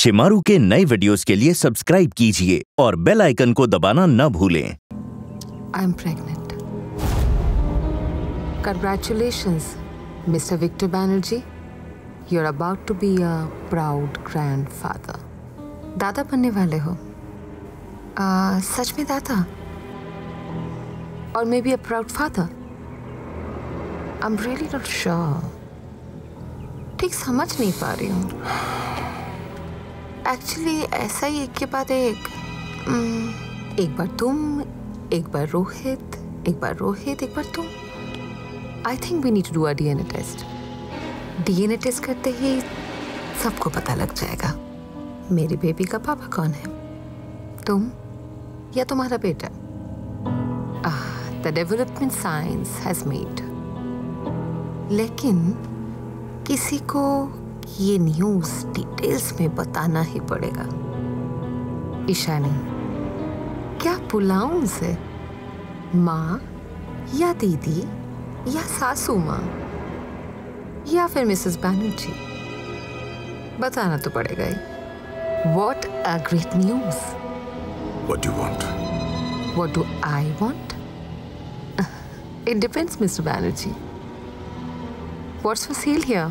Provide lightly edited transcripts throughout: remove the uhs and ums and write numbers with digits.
शिमारू के नए वीडियोस के लिए सब्सक्राइब कीजिए और बेल आइकन को दबाना न भूलें। I'm pregnant. Congratulations, Mr. Victor Banerjee. You're about to be a proud grandfather. दादा बनने वाले हो? सच में दादा? Or maybe a proud father? I'm really not sure. ठीक समझ नहीं पा रही हूँ। Actually ऐसा ही एक के बाद एक बार तुम, एक बार रोहित, एक बार रोहित, एक बार तुम। I think we need to do a DNA test. DNA test करते ही सबको पता लग जाएगा मेरी बेबी का पापा कौन है, तुम या तुम्हारा बेटा। The development science has made. लेकिन किसी को ये न्यूज़ डिटेल्स में बताना ही पड़ेगा। ईशानी, क्या बुलाऊं उसे? माँ या दीदी या सासू माँ या फिर मिसेस बैनर्जी? बताना तो पड़ेगा ही। What a great news! What do you want? What do I want? It depends, Mr. Banerjee. What's for sale here?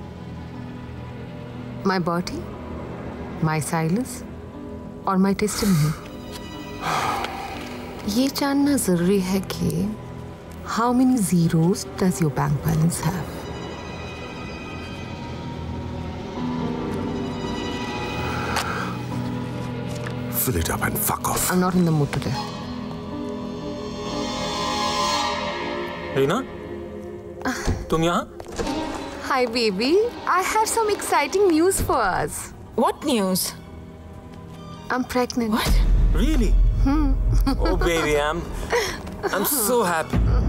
My body, my silence, or my testimony? ये जानना जरूरी है कि how many zeros does your bank balance have? Fill it up and fuck off. I'm not in the mood today. Reena, तुम यहाँ? Hi, baby. I have some exciting news for us. What news? I'm pregnant. What? Really? Oh baby, I'm so happy.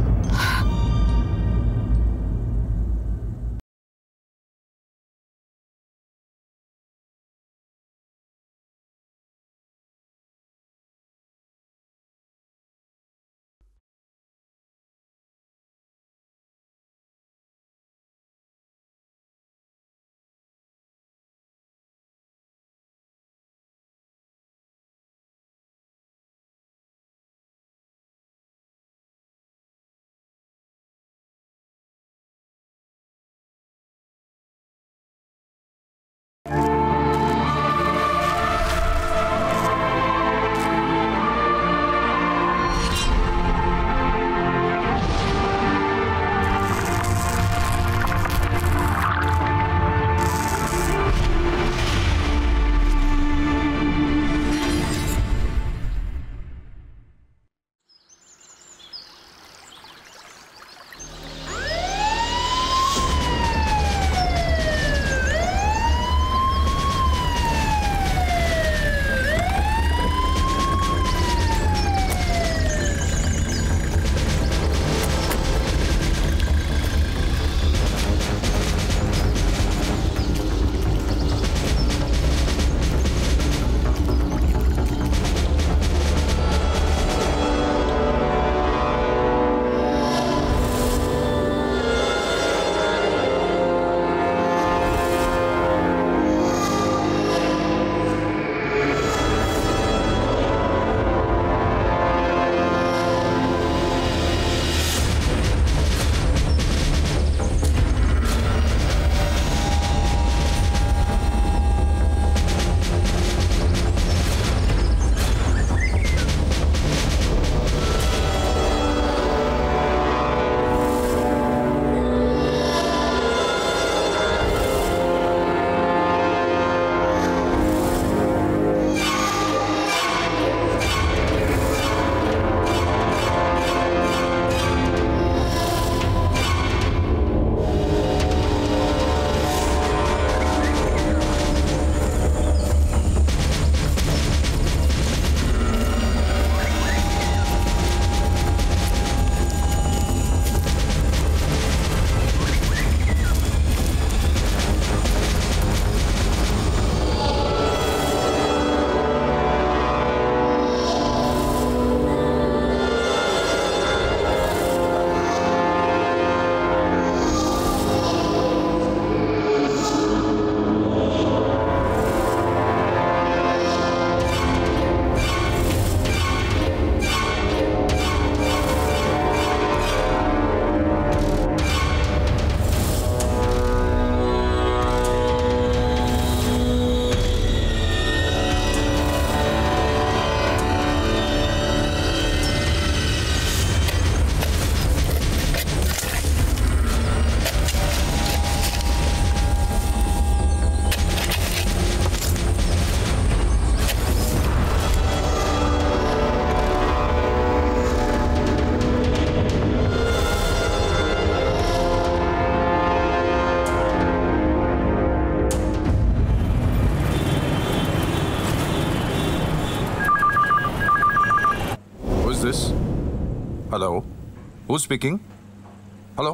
this? Hello? Who's speaking? Hello?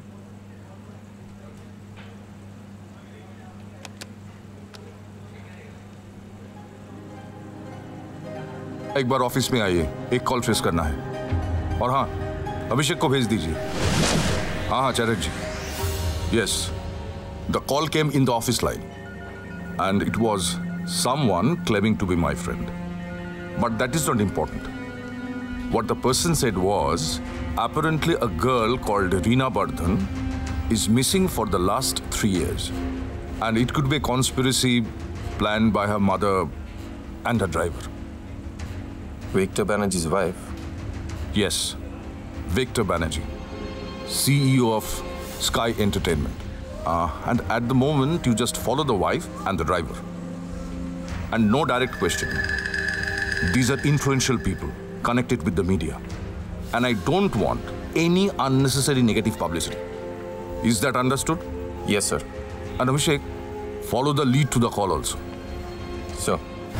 एक बार office में आइए, एक call face करना है। और हाँ, अभिषेक को भेज दीजिए। हाँ Chatterjee. Yes, the call came in the office line and it was someone claiming to be my friend. But that is not important. What the person said was, apparently a girl called Reena Bardhan is missing for the last 3 years. And it could be a conspiracy planned by her mother and her driver. Victor Banerjee's wife? Yes, Victor Banerjee, CEO of Sky Entertainment. And at the moment, you just follow the wife and the driver. And no direct questioning. These are influential people connected with the media. And I don't want any unnecessary negative publicity. Is that understood? Yes, sir. And Abhishek, follow the lead to the call also. Sir.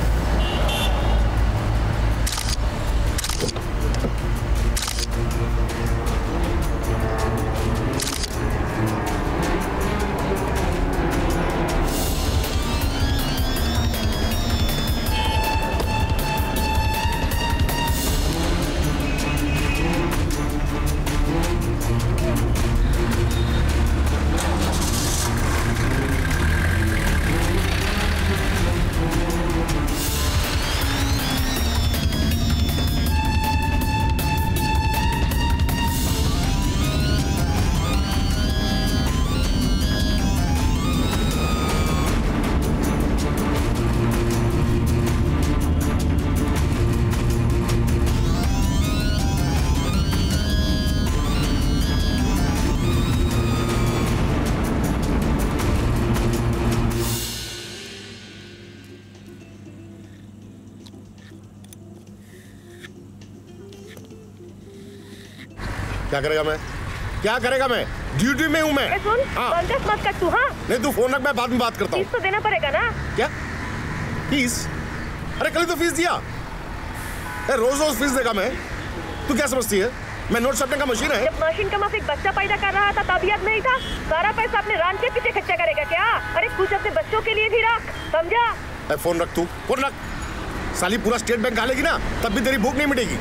क्या करेगा मैं? क्या करेगा मैं? Duty में हूँ मैं। सुन, contest मत कर तू। हाँ नहीं, तू फोन रख, मैं बाद में बात करता हूँ। फीस तो देना पड़ेगा ना? क्या फीस? अरे कल ही तो फीस दिया। रोज रोज फीस देगा मैं? तू क्या समझती है मैं नोट छापने का मशीन है? जब मशीन का माफ एक बच्चा पैदा कर रहा था तब याद नहीं था? सारा पैसा अपने रान के पीछे खर्चा करेगा क्या? अरे कुछ अपने बच्चों के लिए भी रख, समझा? फोन रख, तू फोन रख। साली पूरा स्टेट बैंक खा लेगी ना तब भी तेरी भूख नहीं मिटेगी।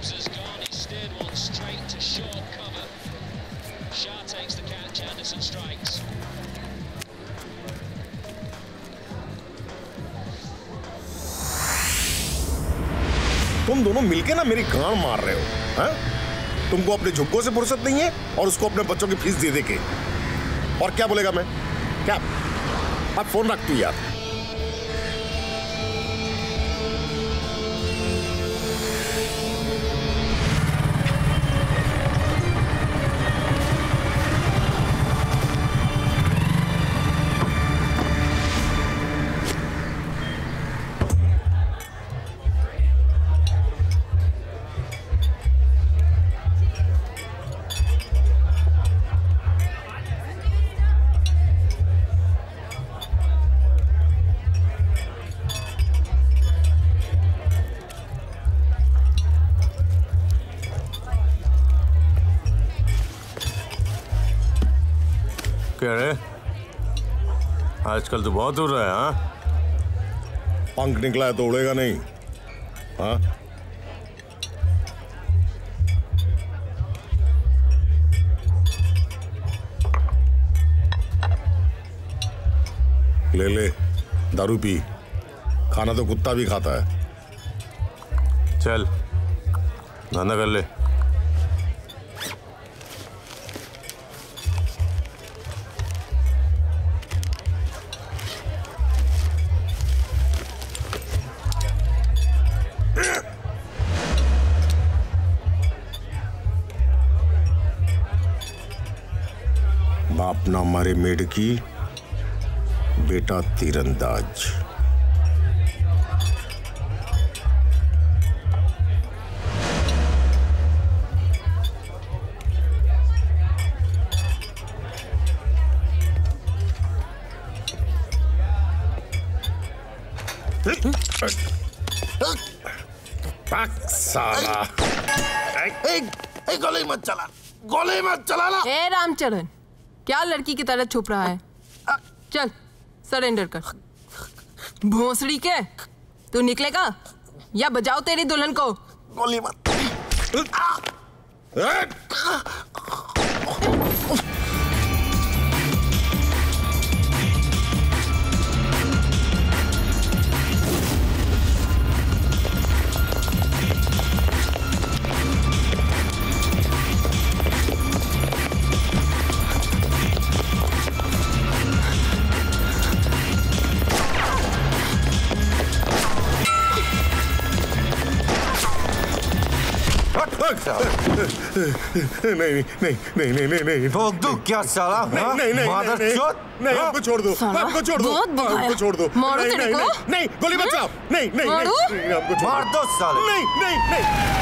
तुम दोनों मिलके ना मेरी गांड मार रहे हो। हाँ? तुमको अपने झुग्गों से फुर्सत नहीं है और उसको अपने बच्चों की फीस दे के। और क्या बोलेगा मैं? क्या? अब फोन रख तू यार। क्या रे? आजकल तो बहुत उड़ रहा है। हाँ, पंख निकला है तो उड़ेगा नहीं। हाँ, ले ले दारू पी, खाना तो कुत्ता भी खाता है। चल धंधा कर ले। बाप ना मारे मेढकी, बेटा तीरंदाज। साला। गोली मत चला, गोली मत चलाना। ए रामचरण, क्या लड़की की तरह छुप रहा है? चल सरेंडर कर। भोसड़ी के, तू निकलेगा या बजाओ तेरी दुल्हन को? गोली मत। नहीं ठोक दूं क्या साला? नहीं मादरचोद! हमको छोड़ दो, हमको छोड़ दो, हमको छोड़ दो। मारो तेरे को? नहीं, गोली मत चलाओ। नहीं, मारो? हमको छोड़ मार दो साले! नहीं।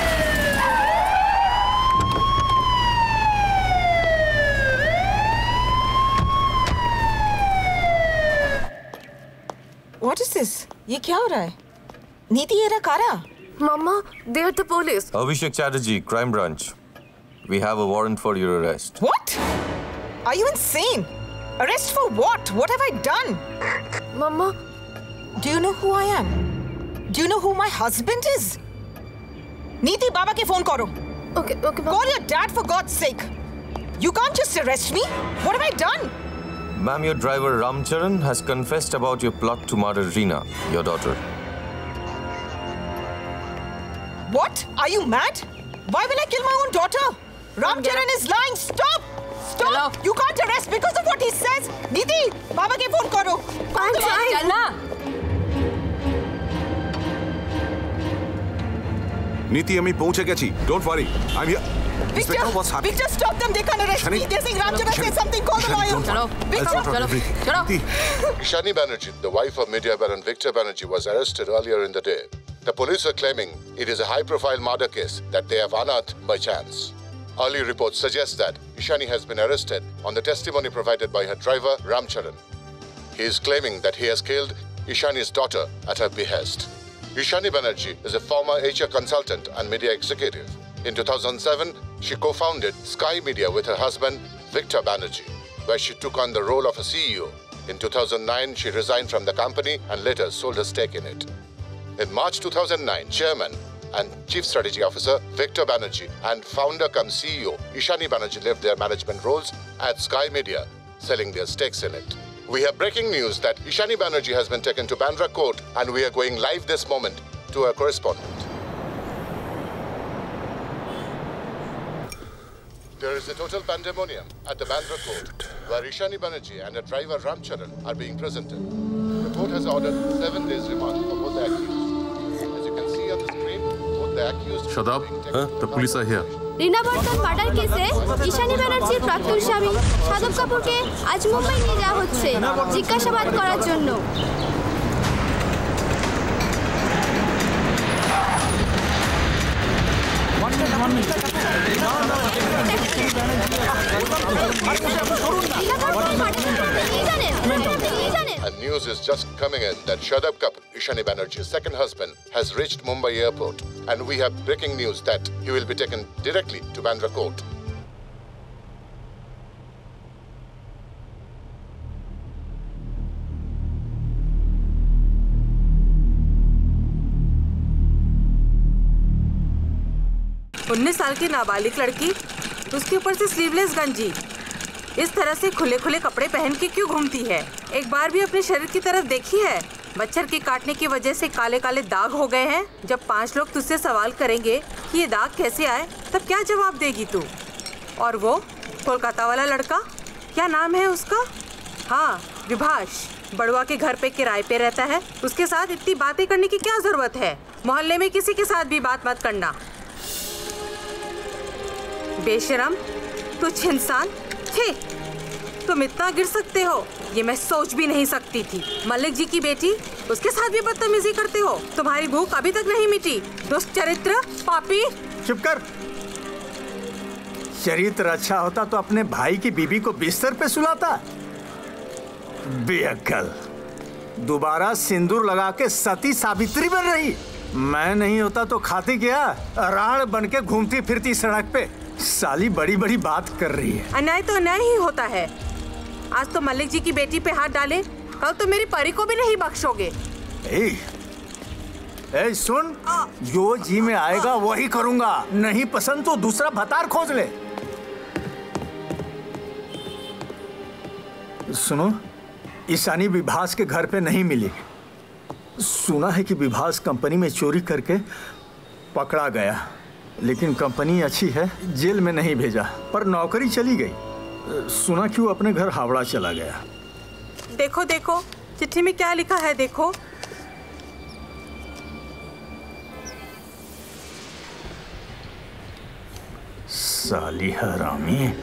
What is this? ये क्या हो रहा है? नीति ये कारा? Mama, they are the police. Abhishek Chatterjee, Crime Branch. We have a warrant for your arrest. What? Are you insane? Arrest for what? What have I done? Mama. Do you know who I am? Do you know who my husband is? नीति, बाबा के phone करो. Okay, Mama. Call your dad for God's sake. You can't just arrest me. What have I done? Ma'am, your driver Ramcharan has confessed about your plot to murder Reena, your daughter. What? Are you mad? Why will I kill my own daughter? Ramcharan is lying. Stop! Stop! Hello? You can't arrest because of what he says. Niti, Baba ke phone karo. I'm trying. चलना। नीति আমি পৌঁছে গেছি। Don't worry. I'm here. Victor, what's happening? Victor, stop them. They can't arrest me. They're saying Ramcharan said something. Call the lawyer. चलो, Victor, चलो। Ishani Banerjee, the wife of media baron Victor Banerjee, was arrested earlier in the day. The police are claiming it is a high-profile murder case that they have unearthed by chance. Early reports suggest that Ishani has been arrested on the testimony provided by her driver, Ramcharan. He is claiming that he has killed Ishani's daughter at her behest. Ishani Banerjee is a former HR consultant and media executive. In 2007, she co-founded Sky Media with her husband, Victor Banerjee, where she took on the role of a CEO. In 2009, she resigned from the company and later sold her stake in it. In March 2009, Chairman and Chief Strategy Officer Victor Banerjee and founder cum CEO Ishani Banerjee left their management roles at Sky Media, selling their stakes in it. We have breaking news that Ishani Banerjee has been taken to Bandra Court, and we are going live this moment to our correspondent. There is a total pandemonium at the Bandra Court, where Ishani Banerjee and her driver Ramcharan are being presented. The court has ordered 7 days remand for both the accused. As you can see on the screen, both the accused... Shut up. The police are here. Reena Bardhan murder কেসে ঈশানী ব্যানার্জির প্রাক্তন স্বামী সাধব কাপুরকে আজ মুম্বাই নিয়ে যাওয়া হচ্ছে জিজ্ঞাসাবাদ করার জন্য। And news is just coming in that Shadab Kapoor, Ishani Banerjee's second husband, has reached Mumbai airport, and we have breaking news that he will be taken directly to Bandra Court. उन्नीस साल की नाबालिग लड़की, उसके ऊपर से sleeveless गंजी, इस तरह से खुले खुले कपड़े पहन के क्यों घूमती है? एक बार भी अपने शरीर की तरफ देखी है? मच्छर के काटने की वजह से काले काले दाग हो गए हैं। जब 5 लोग तुझसे सवाल करेंगे कि ये दाग कैसे आए, तब क्या जवाब देगी तू? और वो कोलकाता वाला लड़का, क्या नाम है उसका? हाँ, विभास, बड़ुआ के घर पे किराए पे रहता है। उसके साथ इतनी बातें करने की क्या जरूरत है? मोहल्ले में किसी के साथ भी बात मत करना। बेशरम, तुच्छ इंसान, छी, तुम इतना गिर सकते हो, ये मैं सोच भी नहीं सकती थी। मलिक जी की बेटी, उसके साथ भी बदतमीजी करते हो। तुम्हारी भूख अभी तक नहीं मिटी, दुष्ट चरित्र, पापी। चुप कर। चरित्र अच्छा होता तो अपने भाई की बीबी को बिस्तर पे सुलाता। बेअक्ल, दोबारा सिंदूर लगा के सती सावित्री बन रही। मैं नहीं होता तो खाती क्या? राण बन के घूमती फिरती सड़क पे। साली बड़ी बड़ी बात कर रही है। अन्याय तो अन्याय ही होता है। आज तो मलिक जी की बेटी पे हाथ डाले, कल तो मेरी परी को भी नहीं बख्शोगे। ए सुन, जो जी में आएगा वही करूंगा, नहीं पसंद तो दूसरा भतार खोज ले। सुनो, ईशानी विभास के घर पे नहीं मिली। सुना है कि विभास कंपनी में चोरी करके पकड़ा गया, लेकिन कंपनी अच्छी है, जेल में नहीं भेजा, पर नौकरी चली गई। सुना कि वो अपने घर हावड़ा चला गया। देखो देखो चिट्ठी में क्या लिखा है, देखो। साली हरामी।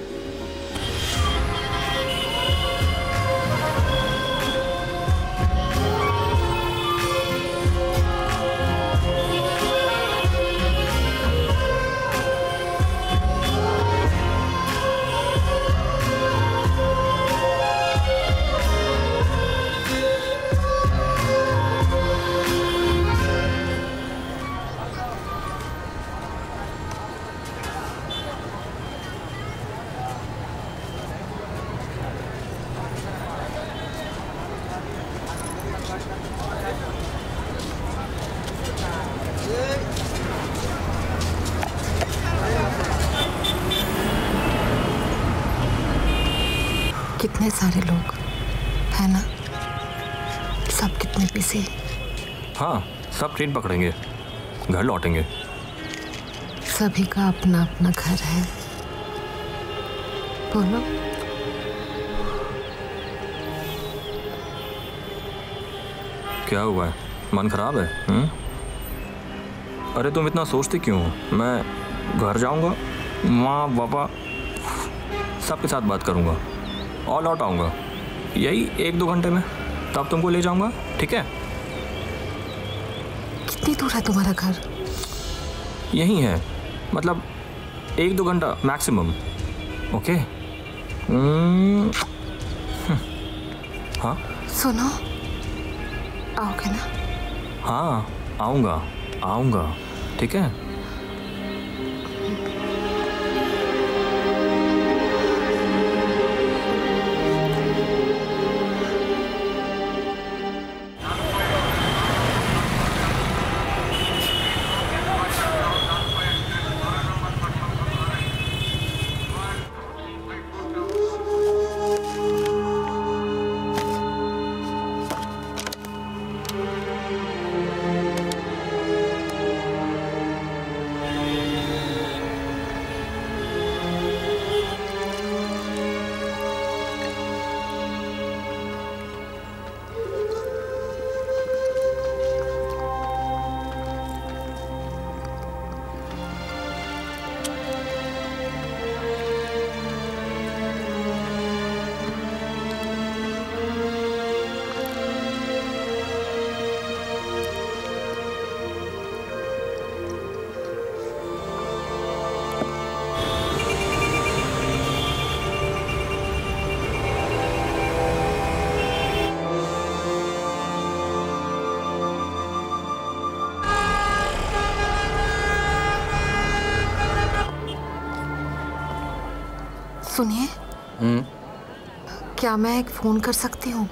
कितने सारे लोग है ना, सब कितने बिजी। हाँ, सब ट्रेन पकड़ेंगे, घर लौटेंगे। सभी का अपना अपना घर है। बोलो। क्या हुआ है? मन खराब है? अरे तुम इतना सोचती क्यों? मैं घर जाऊंगा, माँ पापा सबके साथ बात करूंगा और लौट आऊंगा यही 1-2 घंटे में, तब तुमको ले जाऊंगा, ठीक है? कितनी दूर है तुम्हारा घर? यही है, मतलब 1-2 घंटा मैक्सिमम। ओके। हाँ सुनो, आओगे ना? हाँ आऊंगा, ठीक है? सुनिए, क्या मैं एक फोन कर सकती हूँ?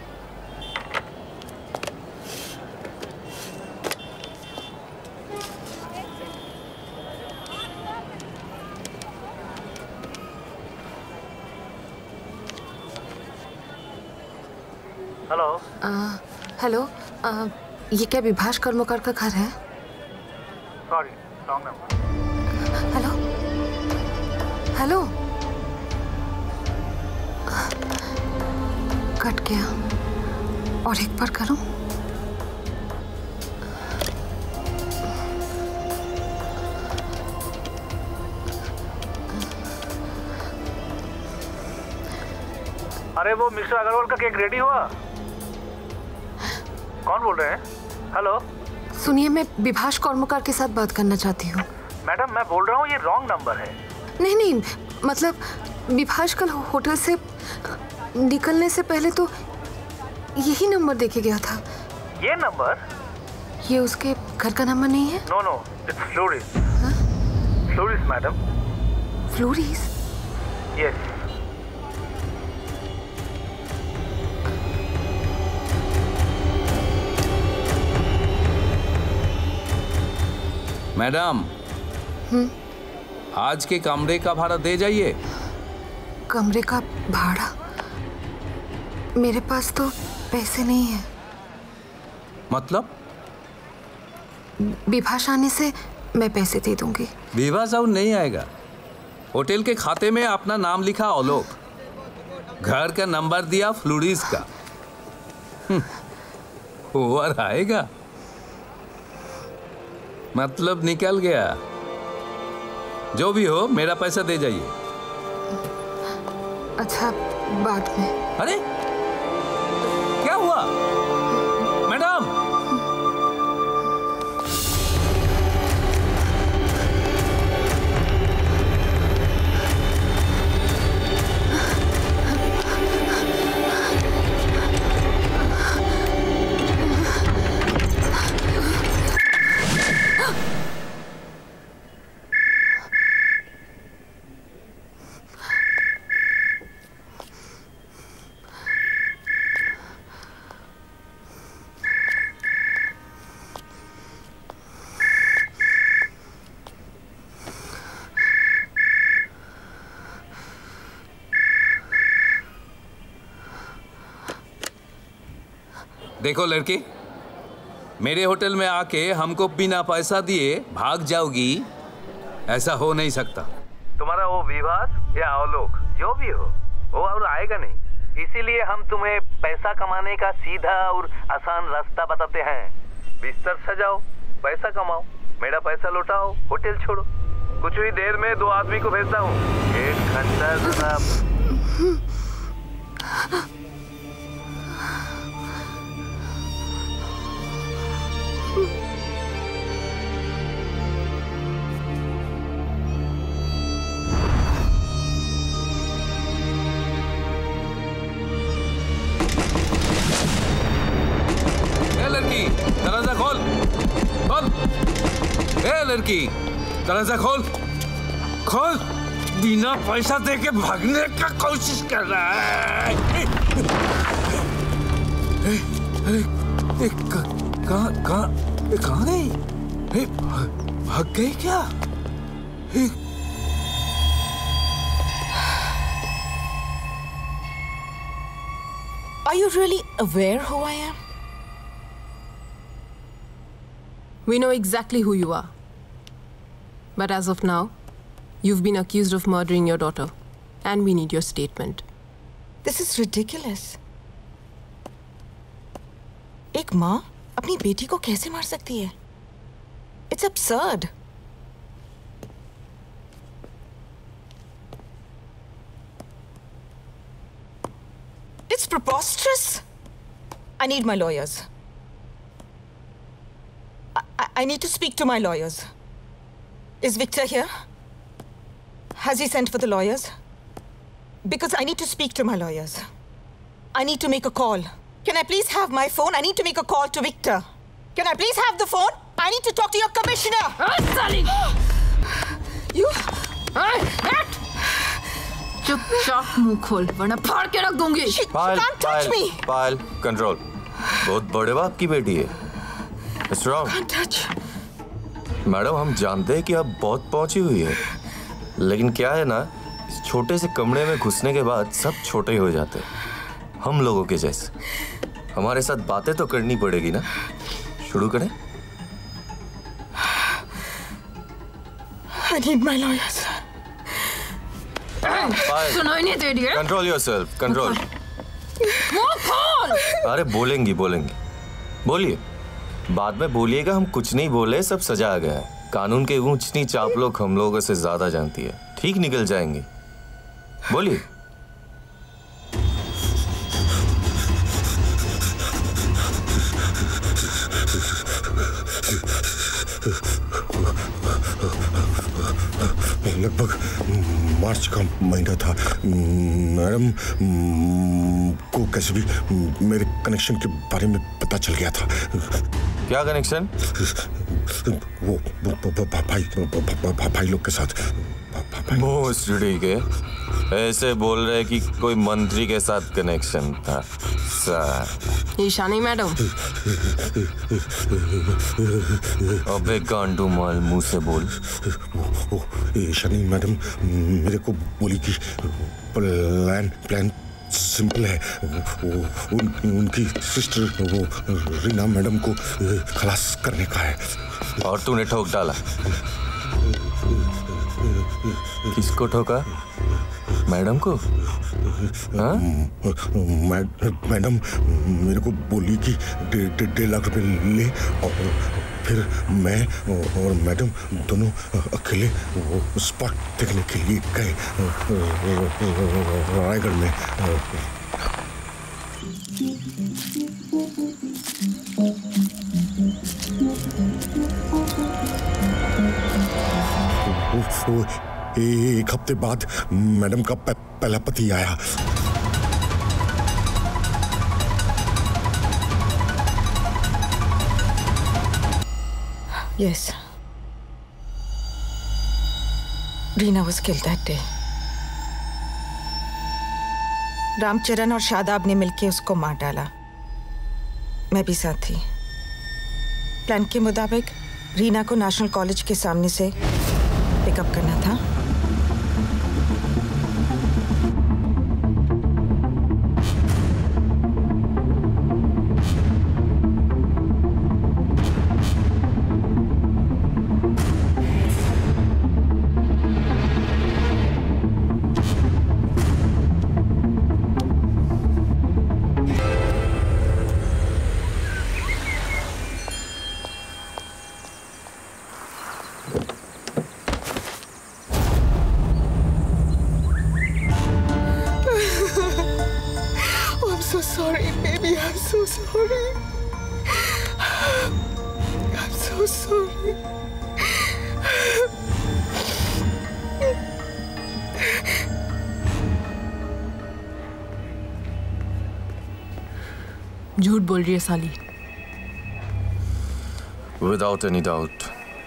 हेलो। हेलो, ये क्या विभास कर्मकार का घर है? Sorry, wrong number. Hello hello, cut गया, और एक बार करूं? अरे वो मिस्टर अग्रवाल का केक रेडी हुआ? कौन बोल रहे हैं? हेलो। सुनिए, मैं विभास कर्मकार के साथ बात करना चाहती हूँ। मैडम मैं बोल रहा हूँ ये रॉन्ग नंबर है। नहीं, मतलब विभास कल होटल से निकलने से पहले तो यही नंबर देके गया था। ये नंबर? ये उसके घर का नंबर नहीं है? No no, it's Floris. Floris madam. Floris? Yes. Madam, आज के कमरे का भाड़ा दे जाइए। कमरे का भाड़ा? मेरे पास तो पैसे नहीं है। मतलब? विभास आने से मैं पैसे दे दूंगी। विभास अब नहीं आएगा। होटल के खाते में अपना नाम लिखा आलोक, घर का नंबर दिया फ्लोरिस का। ओवर आएगा मतलब निकल गया। जो भी हो मेरा पैसा दे जाइए। अच्छा बाद में। अरे क्या हुआ मैडम? देखो लड़की, मेरे होटल में आके हमको बिना पैसा दिए भाग जाओगी, ऐसा हो नहीं सकता। तुम्हारा वो विभास या आलोक जो भी हो, वो और आएगा नहीं। इसीलिए हम तुम्हें पैसा कमाने का सीधा और आसान रास्ता बताते हैं। बिस्तर सजाओ, पैसा कमाओ, मेरा पैसा लौटाओ, होटल छोड़ो। कुछ ही देर में 2 आदमी को भेजता हूँ। 1 घंटा जनाब। दरवाजा खोल, खोल। ए लड़की, दरवाजा खोल, खोल। बिना पैसा देके भागने का कोशिश कर रहा है। कहाँ गई? भाग गई क्या? Are you really aware who I am? We know exactly who you are. But as of now, you've been accused of murdering your daughter. And we need your statement. This is ridiculous. एक माँ अपनी बेटी को कैसे मार सकती है? It's absurd. It's preposterous. I need my lawyers. I need to speak to my lawyers. Is Victor here? Has he sent for the lawyers? Because I need to speak to my lawyers. I need to make a call. Can I please have my phone? I need to make a call to Victor. Can I please have the phone? I need to talk to your commissioner. Sally! You? चुपचाप मुंह खोल, वरना फाड़ के रख दूंगी। Payal, control. बहुत बड़े बाप की बेटी है। It's wrong. Can't touch. Madam, हम जानते हैं कि आप बहुत पहुंची हुई है, लेकिन क्या है ना, इस छोटे से कमरे में घुसने के बाद सब छोटे ही हो जाते हैं, हम लोगों के जैसे। हमारे साथ बातें तो करनी पड़ेगी ना। शुरू करें? I need my lawyers. सुनाई नहीं दे रही है? Control yourself. Control. मुंह खोल। अरे बोलेंगी, बोलिए। बाद में बोलिएगा हम कुछ नहीं बोले, सब सजा आ गया है। कानून के ऊंच नीच आप लोग हम लोगों से ज्यादा जानती है। ठीक निकल जाएंगे। बोलिए। लगभग मार्च का महीना था। मैडम को कैसे भी मेरे कनेक्शन के बारे में पता चल गया था। क्या कनेक्शन? वो भाई लोग के साथ। भोसड़ी के ऐसे बोल रहे कि कोई मंत्री के साथ कनेक्शन था। ईशानी मैडम। अबे गांडू माल, मुंह से बोल। ईशानी मैडम मेरे को बोली कि प्लान सिंपल है। उनकी सिस्टर वो रीना मैडम को खलास करने का है। और तूने ठोक डाला? किसको ठोका? मैडम को? हाँ? मैडम मेरे को बोली कि 1.5 लाख रुपए ले, और फिर मैं और मैडम दोनों अकेले वो स्पॉट देखने के लिए गए रायगढ़ में। एक हफ्ते बाद मैडम का पहला पति आया। Yes. Reena was killed that day. Ramcharan और शादाब ने मिलकर उसको मार डाला। मैं भी साथ थी। प्लान के मुताबिक रीना को नेशनल कॉलेज के सामने से पिकअप करना था। झूठ बोल रही है साली। Without any doubt.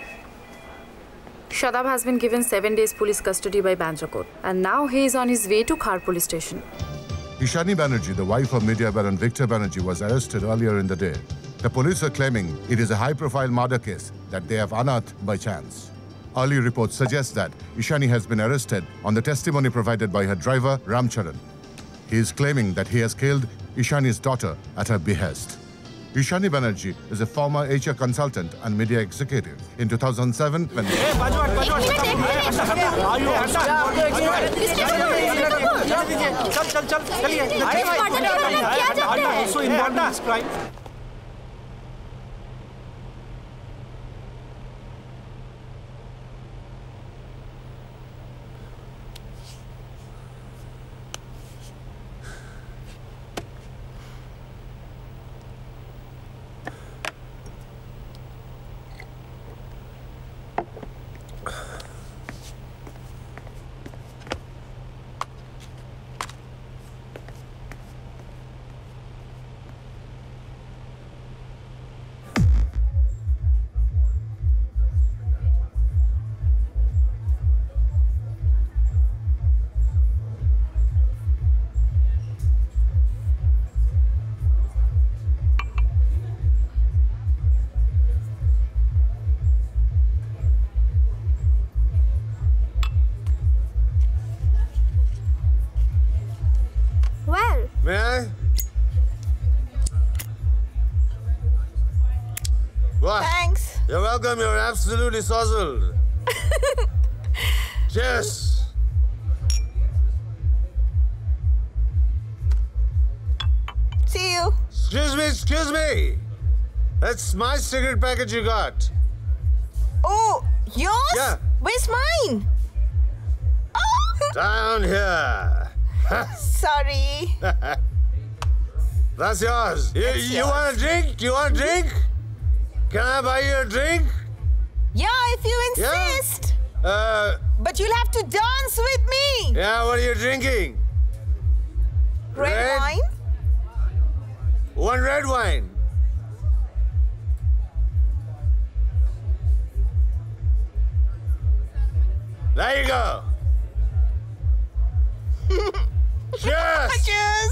Shadab has been given 7 days police custody by Bandra Court, and now he is on his way to Khar police station. Ishani Banerjee, the wife of media baron Victor Banerjee, was arrested earlier in the day. The police are claiming it is a high-profile murder case that they have unearthed by chance. Early reports suggest that Ishani has been arrested on the testimony provided by her driver, Ramcharan. He is claiming that he has killed Ishani's daughter at her behest. Ishani Banerjee is a former HR consultant and media executive. In 2007, when... May I? What? Thanks. You're welcome. You're absolutely sozzled. Cheers. See you. Excuse me, excuse me. That's my cigarette package you got. Oh, yours? Yeah. Where's mine? Oh. Down here. Sorry. That's yours. You want a drink? You want a drink? Can I buy you a drink? Yeah, if you insist. Yeah? But you'll have to dance with me. Yeah, what are you drinking? Red wine? One red wine. There you go. Cheers. Cheers.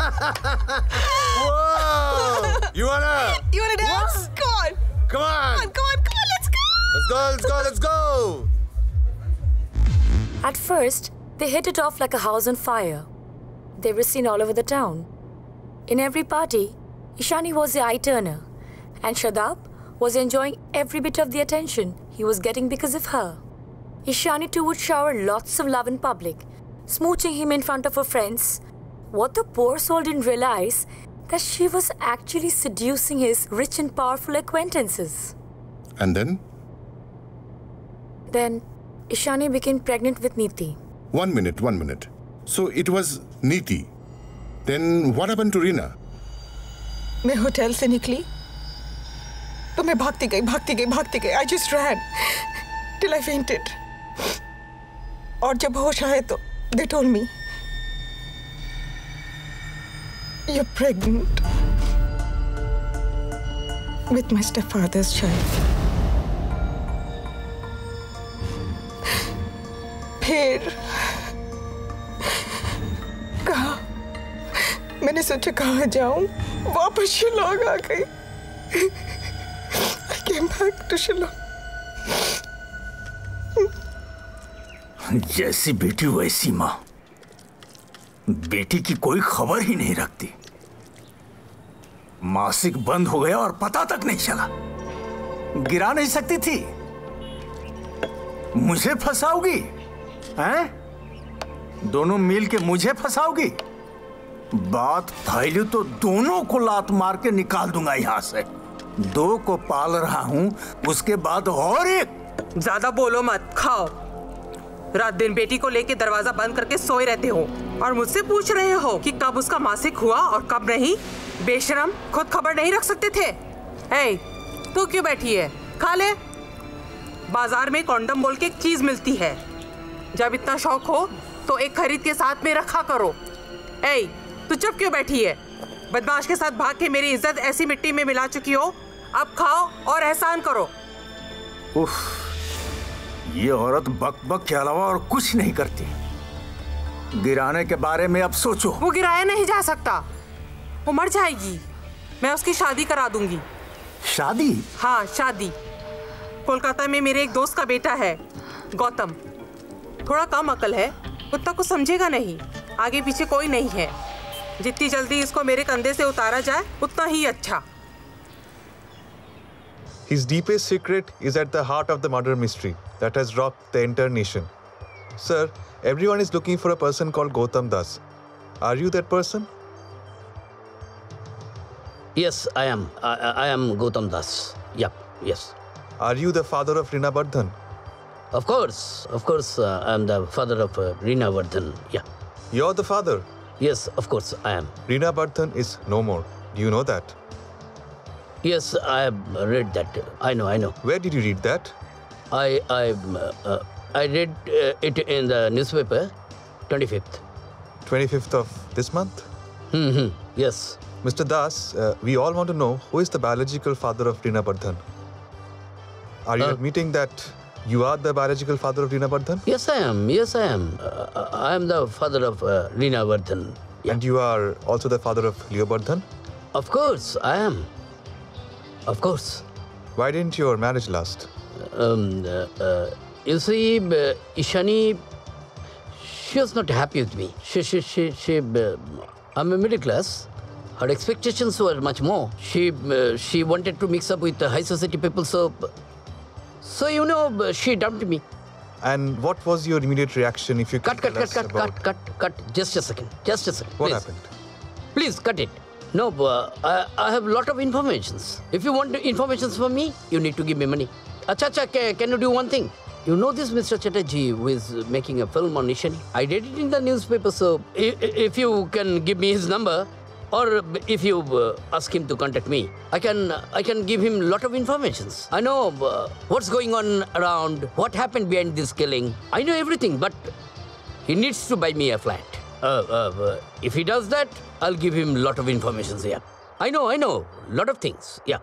Whoa. You wanna dance? What? Come on. Come on. Come on. Let's go. Let's go. At first, they hit it off like a house on fire. They were seen all over the town. In every party, Ishani was the eye-turner, and Shadab was enjoying every bit of the attention he was getting because of her. Ishani too would shower lots of love in public, smooching him in front of her friends. What the poor soul didn't realize that she was actually seducing his rich and powerful acquaintances. And then? Then, Ishani became pregnant with Neeti. One minute. So it was Neeti. Then what happened to Reena? मैं hotel से निकली तो मैं भागती गई I just ran till I fainted. और जब होश आए तो they told me you're pregnant with my stepfather's child. फिर कहा मैंने सोचा कहाँ जाऊं वापस शिलोंग आ गई I came back to Shillong. जैसी बेटी वैसी माँ। बेटी की कोई खबर ही नहीं रखती। मासिक बंद हो गया और पता तक नहीं चला। गिरा नहीं सकती थी। मुझे फंसाओगी? हैं? दोनों मिल के मुझे फंसाओगी? बात फैली तो दोनों को लात मार के निकाल दूंगा यहाँ से। 2 को पाल रहा हूँ, उसके बाद और एक। ज्यादा बोलो मत, खाओ। रात दिन बेटी को लेके दरवाजा बंद करके सोए रहते हो और मुझसे पूछ रहे हो कि कब उसका मासिक हुआ और कब नहीं। बेशरम, खुद खबर नहीं रख सकते थे? ए, तू क्यों बैठी है? खा ले। बाजार में कॉन्डम बोल के एक चीज मिलती है। जब इतना शौक हो तो एक खरीद के साथ में रखा करो। ए, तू चुप क्यों बैठी है? बदमाश के साथ भाग के मेरी इज्जत ऐसी मिट्टी में मिला चुकी हो। अब खाओ और एहसान करो। उफ, ये औरत बक बक के अलावा और कुछ नहीं करती। गिराने के बारे में अब सोचो। वो गिराया नहीं जा सकता, वो मर जाएगी। मैं उसकी शादी करा दूंगी। शादी? हाँ, शादी। कोलकाता में मेरे एक दोस्त का बेटा है, गौतम। थोड़ा कम अकल है, उतना कुछ समझेगा नहीं। आगे पीछे कोई नहीं है। जितनी जल्दी इसको मेरे कंधे से उतारा जाए उतना ही अच्छा। His deepest secret is at the heart of the murder mystery that has rocked the entire nation. Sir, everyone is looking for a person called Gautam Das. Are you that person? Yes, I am. I am Gautam Das. Yep, yes. Are you the father of Reena Vardhan? Of course. I am the father of Reena Vardhan. Yeah. You're the father? Yes, of course, I am. Reena Vardhan is no more. Do you know that? Yes, I have read that. I know. Where did you read that? I read it in the newspaper, 25th. 25th of this month? Yes. Mr. Das, we all want to know who is the biological father of Reena Vardhan. Are you admitting that you are the biological father of Reena Vardhan? Yes, I am. I am the father of Reena Vardhan. Yeah. And you are also the father of Leo Vardhan? Of course, I am. Of course. Why didn't your marriage last? You see, Ishani, she was not happy with me. I'm a middle class. Her expectations were much more. She wanted to mix up with the high society people, so you know, she dumped me. And what was your immediate reaction if you Cut. Just a second. What happened? Please, cut it. No, I have a lot of informations. If you want informations from me, you need to give me money. Acha, can you do one thing? You know this Mr. Chatterjee who is making a film on Ishani? I read it in the newspaper, so if you can give me his number, or if you ask him to contact me, I can give him a lot of informations. I know what's going on around, what happened behind this killing. I know everything, but he needs to buy me a flat. If he does that, I'll give him a lot of information. Yeah, I know, lot of things. Yeah.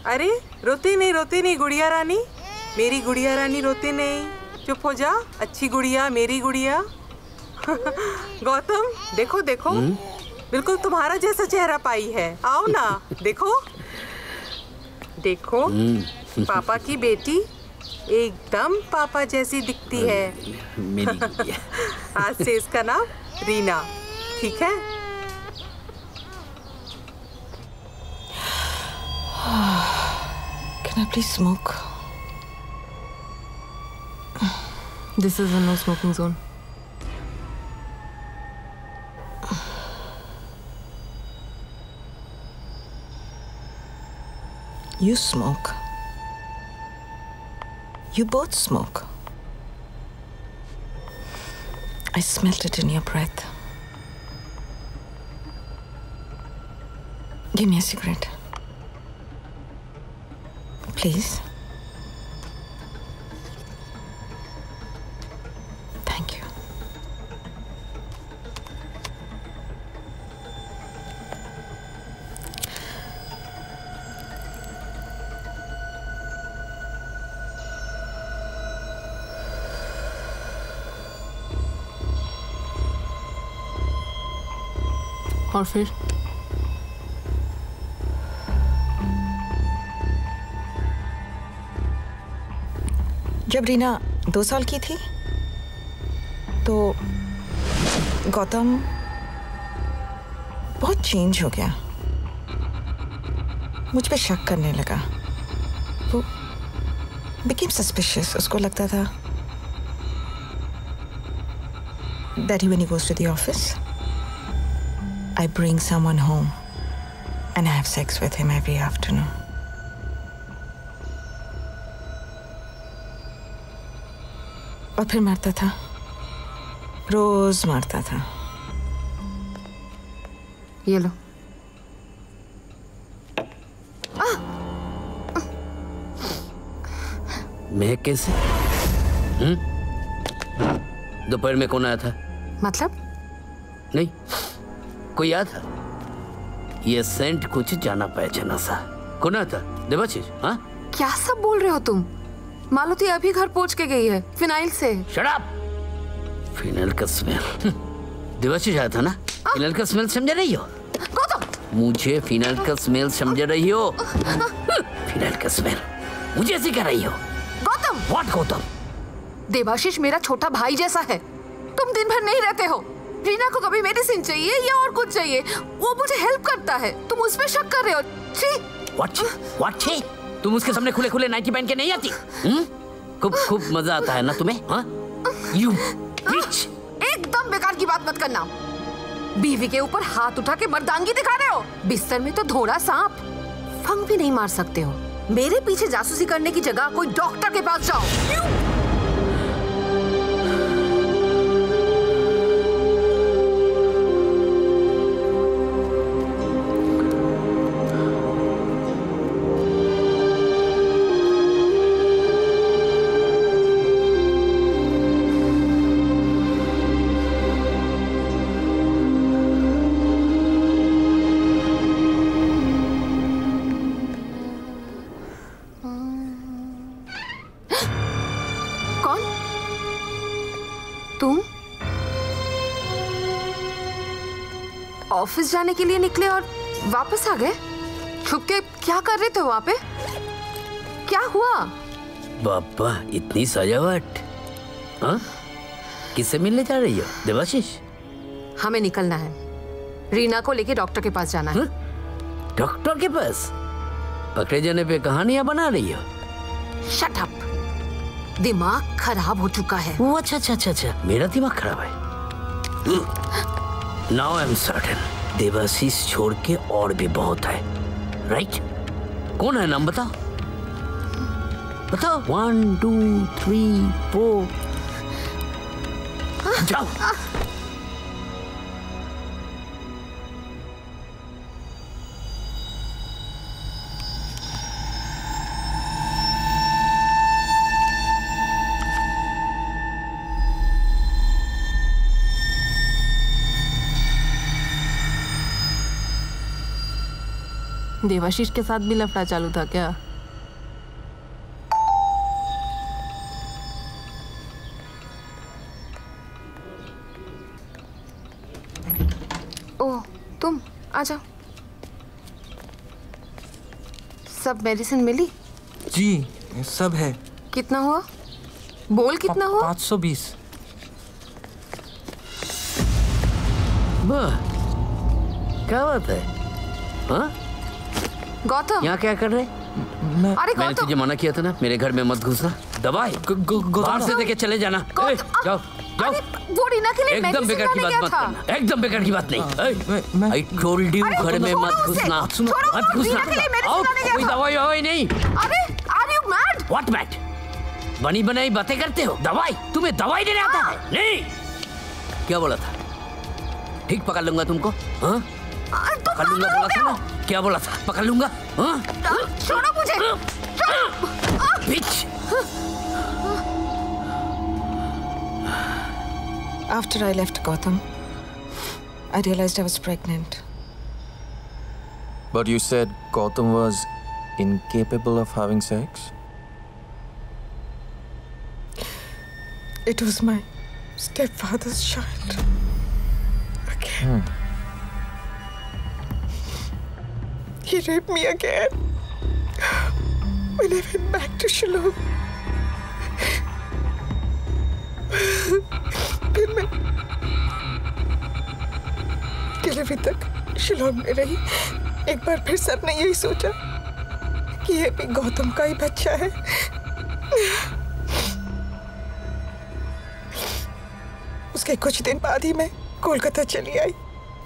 अरे रोते नहीं गुड़िया रानी, मेरी गुड़िया रानी रोते नहीं, चुप हो जा, अच्छी गुड़िया, मेरी गुड़िया। गौतम देखो देखो, बिल्कुल तुम्हारा जैसा चेहरा पाई है, आओ ना देखो देखो। पापा की बेटी एकदम पापा जैसी दिखती है। मेरी गुड़िया। आज से इसका नाम रीना, ठीक है? Can I please smoke? This is a no smoking zone. You smoke. You both smoke. I smelled it in your breath. Give me a cigarette. Please. Thank you. और फिर जब रीना 2 साल की थी तो गौतम बहुत चेंज हो गया, मुझ पे शक करने लगा। वो became suspicious. उसको लगता था that when he goes to the office, I bring someone home and I have sex with him every afternoon. और फिर मारता था, रोज मारता था। ये लो। मैं कैसे? दोपहर में कौन आया था? मतलब? नहीं, कोई आया था? ये सेंट कुछ जाना पहचाना सा। कौन आया था? देवाशीष? हाँ? क्या सब बोल रहे हो तुम? मालती अभी घर पहुंच के गई है फिनाइल से। Shut up! फिनाइल का स्मेल। देवाशीष आया था ना? फिनाइल का स्मेल समझ रही हो? मुझे फिनाइल का स्मेल समझ रही हो? फिनाइल का स्मेल मुझे ऐसे कह रही हो? गौतम! व्हाट गौतम? देवाशीष मेरा छोटा भाई जैसा है। तुम दिन भर नहीं रहते हो। रीना को कभी मेडिसिन चाहिए या और कुछ चाहिए, वो मुझे हेल्प करता है। तुम उस पे शक कर रहे हो? व्हाट छी? तुम उसके सामने खुले खुले नाइटी पहन के नहीं आती? खूब मजा आता है ना तुम्हें? हाँ? You bitch! एकदम बेकार की बात मत करना। बीवी के ऊपर हाथ उठा के मर्दांगी दिखा रहे हो। बिस्तर में तो धोड़ा सांप, फंग भी नहीं मार सकते हो। मेरे पीछे जासूसी करने की जगह कोई डॉक्टर के पास जाओ। ऑफिस जाने के लिए निकले और वापस आ गए? छुप के क्या कर रहे थे वहां पे? क्या हुआ? बाबा इतनी सजावट, हाँ? किससे मिलने जा रही हो देवाशीष? हमें निकलना है, रीना को लेके डॉक्टर के पास जाना है। डॉक्टर के पास? पकड़े जाने पे कहानियां बना रही हो? Shut up! दिमाग खराब हो चुका है। वो अच्छा, मेरा दिमाग खराब है। Now I'm certain देवाशीष छोड़ के और भी बहुत है, राइट? कौन है? नाम बताओ। 1 2 3 4 जाओ। देवाशीष के साथ भी लफड़ा चालू था क्या? ओह, तुम आ जाओ। सब मेडिसिन मिली? जी सब है। कितना हुआ? बोल कितना हुआ? 520। क्या बात है? हाँ? गौतम यहाँ क्या कर रहे? अरे मैंने तुझे मना किया था ना, मेरे घर में मत घुसना। दवाई बाहर से देके चले जाना। जाओ जाओ। वो रीना के लिए एकदम बेकार की बात मत करना। एकदम बेकार की बात नहीं। I told you घर में मत घुसना। मत घुसना। कोई दवाई नहीं। अरे are you mad? What mad? बनी बनाई बातें करते हो। दवाई तुम्हें दवाई देने आता है? नहीं। क्या बोला था? ठीक पकड़ लूंगा तुमको। हाँ? पकड़ लूंगा बोला था ना? क्या बोला था? पकड़ लूंगा। हाँ? छोड़ो मुझे। Bitch. After I left Gotham, I realized I was pregnant. But you said Gotham was incapable of having sex? It was my stepfather's child. Again. He raped me again. When I went back to Shillong. फिर मैं delivery तक शिलोंग में रही। एक बार फिर सबने यही सोचा कि ये भी गौतम का ही बच्चा है। उसके कुछ दिन बाद ही मैं कोलकाता चली आई।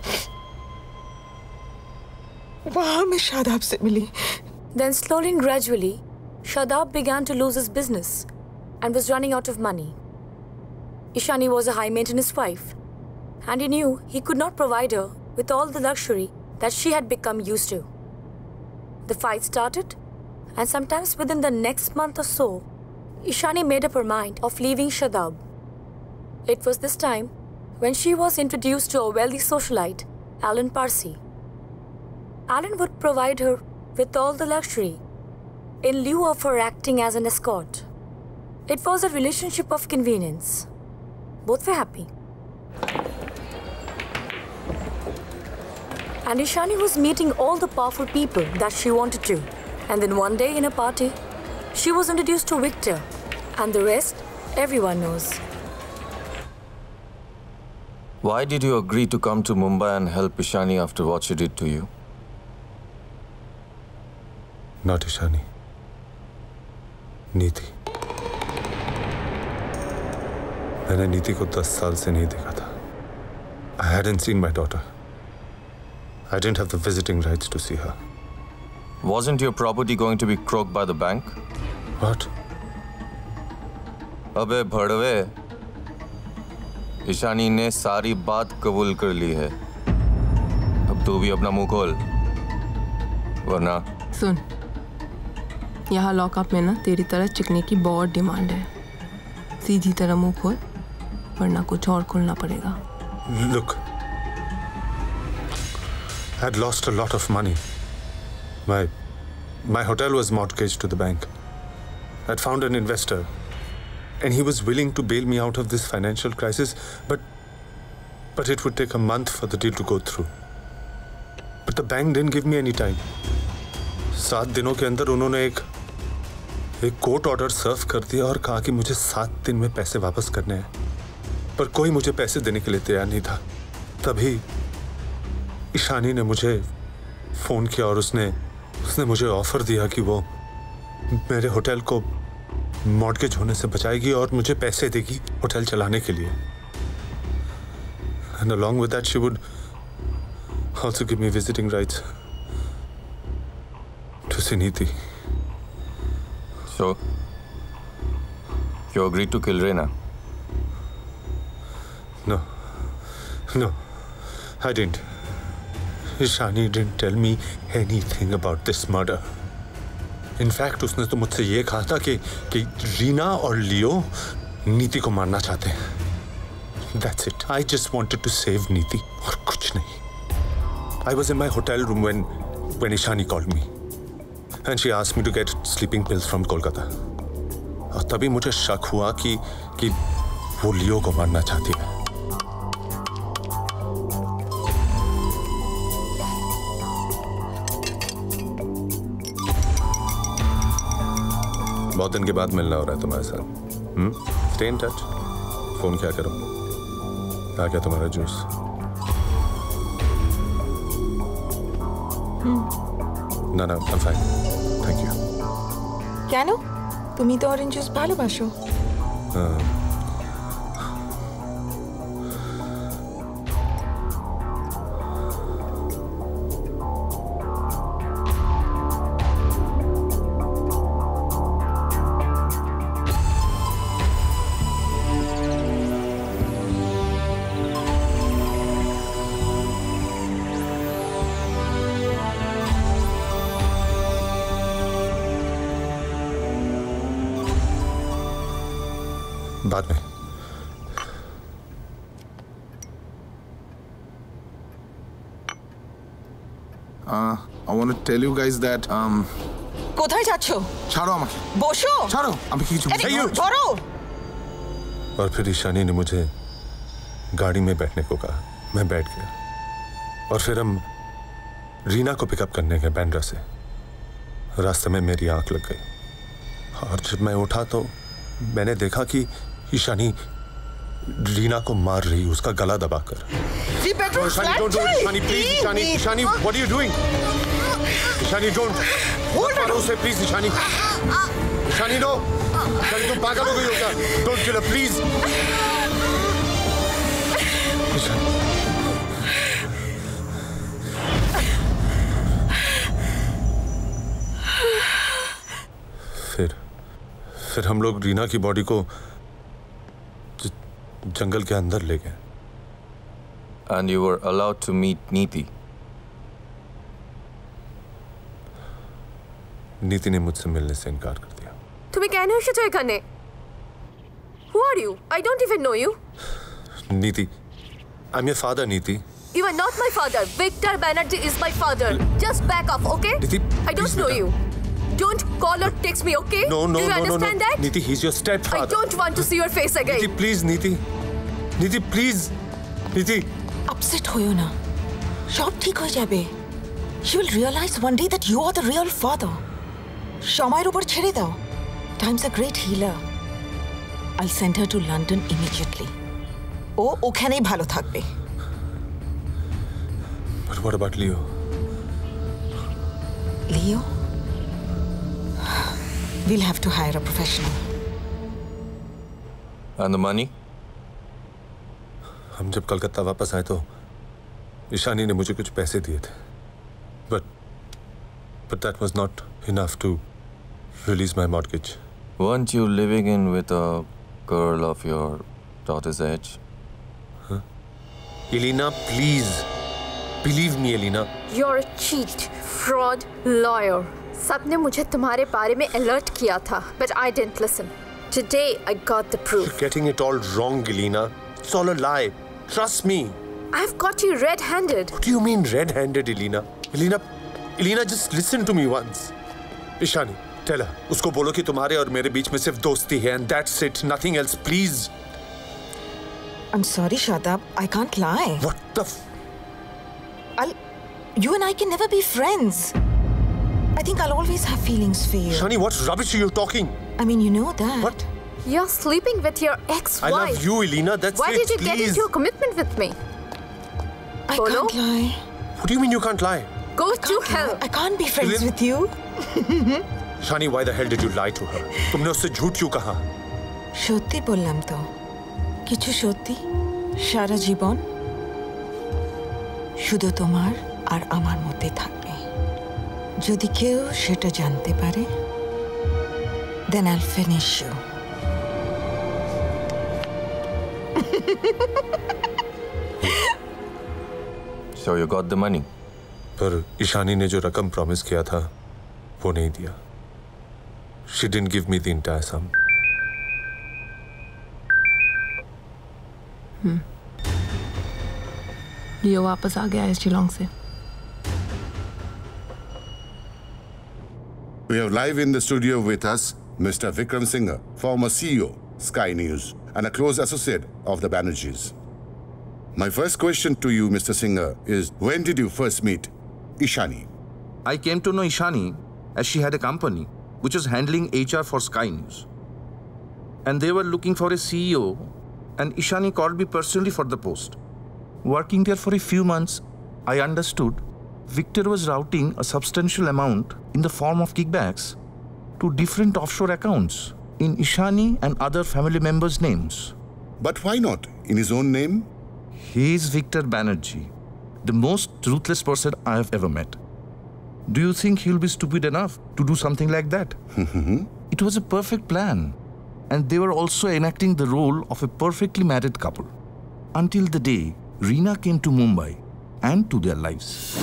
वहां मैं शादाब से मिली। Then slowly and gradually, Shadab began to lose his business and was running out of money. Ishani was a high-maintenance wife, and he knew he could not provide her with all the luxury that she had become used to. The fight started, and sometimes within the next month or so, Ishani made up her mind of leaving Shadab. It was this time when she was introduced to a wealthy socialite, Alan Parsi. Alan would provide her with all the luxury in lieu of her acting as an escort. It was a relationship of convenience. Both were happy. And Ishani was meeting all the powerful people that she wanted to. And then one day in a party, she was introduced to Victor. And the rest, everyone knows. Why did you agree to come to Mumbai and help Ishani after what she did to you? Not Ishani. नीति। मैंने नीति को 10 साल से नहीं देखा था। I hadn't seen my daughter. I didn't have the visiting rights to see her. Wasn't your property going to be croaked by the bank? What? अबे भड़वे, ईशानी ने सारी बात कबूल कर ली है। अब तू भी अपना मुंह खोल, वरना। सुन, यहाँ लॉकअप में ना तेरी तरह चिकने की बहुत डिमांड है। सीधी तरह मुंह खोल, वरना कुछ और खोलना पड़ेगा। Look, I had lost a lot of money. My hotel was mortgaged to the bank. I'd found an investor, and he was willing to bail me out of this financial crisis, but it would take a month for the deal to go through. But the bank didn't give me any time. 7 दिनों के अंदर उन्होंने एक court order सर्व कर दिया और कहा कि मुझे 7 दिन में पैसे वापस करने हैं, पर कोई मुझे पैसे देने के लिए तैयार नहीं था। तभी ईशानी ने मुझे फोन किया और उसने मुझे ऑफर दिया कि वो मेरे होटल को मॉर्गेज होने से बचाएगी और मुझे पैसे देगी होटल चलाने के लिए। And along with that, she would also give me visiting rights to see Neeti. So, you agreed to kill Reina? No, I didn't. Ishani didn't tell me anything about this murder. In fact, उसने तो मुझसे ये कहा था कि रीना और लियो नीति को मारना चाहते हैं। That's it. I just wanted to save Neeti और कुछ नहीं। I was in my hotel room when when Ishani called me and she asked me to get sleeping pills from Kolkata. और तभी मुझे शक हुआ कि वो लियो को मारना चाहती है। बहुत दिन के बाद मिलना हो रहा है तुम्हारे साथ। Stay in touch. फोन क्या करूं? आ गया तुम्हारा जूस? ना ना, I'm fine. Thank you. কেন তুমি তো অরেঞ্জ জুস ভালোবাসো? बाद में। I want to tell you guys that কোথায় যাচ্ছো? ছাড়ো আমাকে। বসো। ছাড়ো, আমি কিছু ধরো। और फिर ईशानी ने मुझे गाड़ी में बैठने को कहा। मैं बैठ गया और फिर हम रीना को पिकअप करने गए बांद्रा से। रास्ते में मेरी आंख लग गई और जब मैं उठा तो मैंने देखा कि ईशानी रीना को मार रही, उसका गला दबाकर। Ishani, don't do it. Ishani, please, Ishani, Ishani, what are you doing? Ishani, don't. मत मारो उसे, please, Ishani. Ishani, no. Ishani, तुम पागल हो गई हो क्या? Don't kill her, please. Ishani. फिर हम लोग रीना की बॉडी को जंगल के अंदर ले गए। And you were allowed to meet Neeti. नीति ने मुझसे मिलने से इनकार कर दिया। তুমি কেন এসেছো এখানে? Who are you? I don't even know you. नीति, I'm your father, Neeti. You are not my father. Victor Banerjee is my father. Just back off, okay? Neeti, I don't know you. Don't call or text me, okay? No, Do you understand that? Neeti, he's your stepfather. I don't want to see your face again. Neeti, please, Neeti. Neeti, please. Neeti. Upset होयो ना। सब ठीक हो जाबे। She will realize one day that you are the real father. সময়ের উপর ছেড়ে দাও। Time's a great healer. I'll send her to London immediately. ও ওখানেই ভালো থাকবে। But what about Leo? Leo? We'll have to hire a professional. And the money? हम जब कलकत्ता वापस आए तो ईशानी ने मुझे कुछ पैसे दिए थे, but that was not enough to release my mortgage. Weren't you living in with a girl of your daughter's age? Huh? Elena, please. Believe me, Elena. You're a cheat, fraud, lawyer. सबने मुझे तुम्हारे बारे में alert किया था, but I didn't listen. Today I got the proof. You're getting it all wrong, Elena. It's all a lie. Trust me. I've got you red-handed. What do you mean red-handed, Elena? Elena, just listen to me once. Ishani, tell her. उसको बोलो कि तुम्हारे और मेरे बीच में सिर्फ दोस्ती है, and that's it. Nothing else, please. I'm sorry, Shadab. I can't lie. What the You and I can never be friends. I think I'll always have feelings for you. Shani, what rubbish are you talking? I mean, you know that. What? You're sleeping with your ex-wife. I love you, Elena. That's Why it. did you get please. into a commitment with me? I can't lie. What do you mean you can't lie? Go to hell. I can't be friends with you. Shani, why the hell did you lie to her? तुमने उससे झूठ क्यों कहा? সত্যি বললাম তো। কিছু সত্যি সারা জীবন শুধু তোমার আর আমার মধ্যে থাকবে। যদি কেউ সেটা জানতে পারে, then I'll finish you. So you got the money? पर ईशानी ने जो रकम प्रॉमिस किया था वो नहीं दिया। She didn't give me the entire sum. लियो वापस आ गया है शिलोंग से। We have live in the studio with us Mr. Vikram Singh, former CEO, Sky News, and a close associate of the Banerjees. My first question to you, Mr. Singh, is when did you first meet Ishani? I came to know Ishani as she had a company which was handling HR for Sky News. And they were looking for a CEO, and Ishani called me personally for the post. Working there for a few months, I understood Victor was routing a substantial amount in the form of kickbacks to different offshore accounts in Ishani and other family members' names. But why not in his own name? He is Victor Banerjee, the most ruthless person I have ever met. Do you think he'll be stupid enough to do something like that? It was a perfect plan. And they were also enacting the role of a perfectly married couple. Until the day Reena came to Mumbai and to their lives.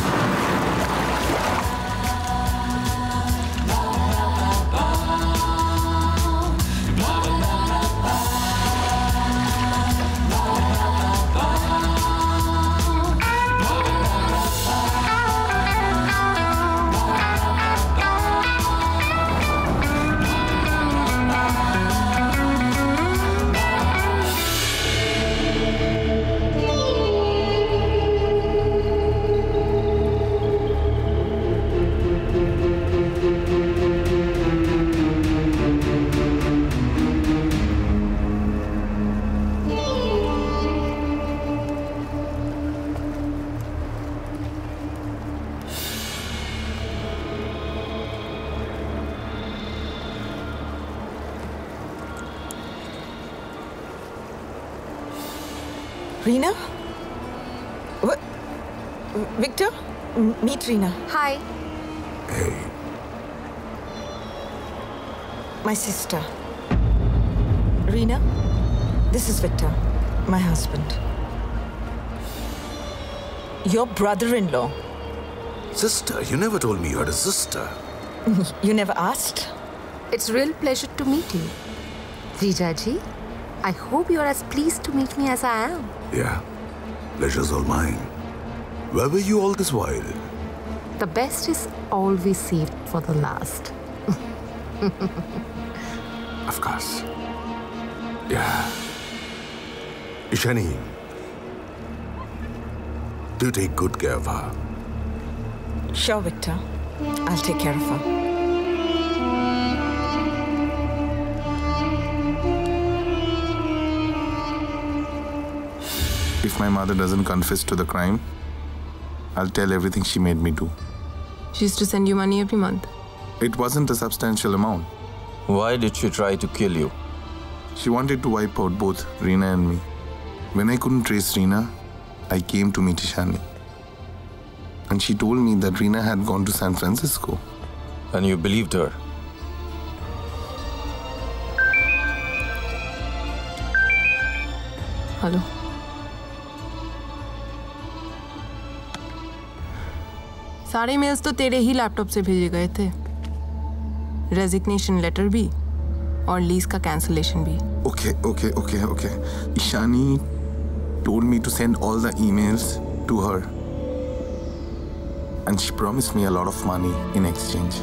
Reena? What? Victor? Meet Reena. Hi. Hey. My sister. Reena, this is Victor, my husband. Your brother-in-law. Sister? You never told me you had a sister. You never asked? It's a real pleasure to meet you. Jijaji, I hope you're as pleased to meet me as I am. Yeah, pleasure's all mine. Where were you all this while? The best is always saved for the last. Of course. Yeah. Ishani, do take good care of her. Sure, Victor. I'll take care of her. If my mother doesn't confess to the crime, I'll tell everything she made me do. She used to send you money every month. It wasn't a substantial amount. Why did she try to kill you? She wanted to wipe out both Reena and me. When I couldn't trace Reena, I came to meet Ishani. And she told me that Reena had gone to San Francisco. And you believed her? Hello. सारे mails तो तेरे ही laptop से भेजे गए थे। Resignation letter भी और lease का कैंसलेशन भी। Okay. Ishani told me to send all the emails to her. And she promised me a lot of money in exchange.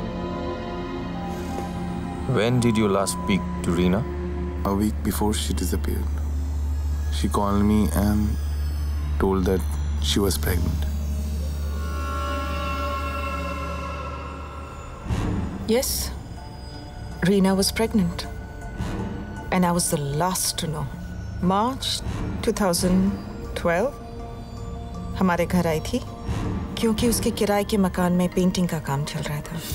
When did you last speak to Reena? A week before she disappeared. She called me and told that she was pregnant. Yes, Reena was pregnant. And I was the last to know. March 2012 हमारे घर आई थी क्योंकि उसके किराए के मकान में painting का काम चल रहा था।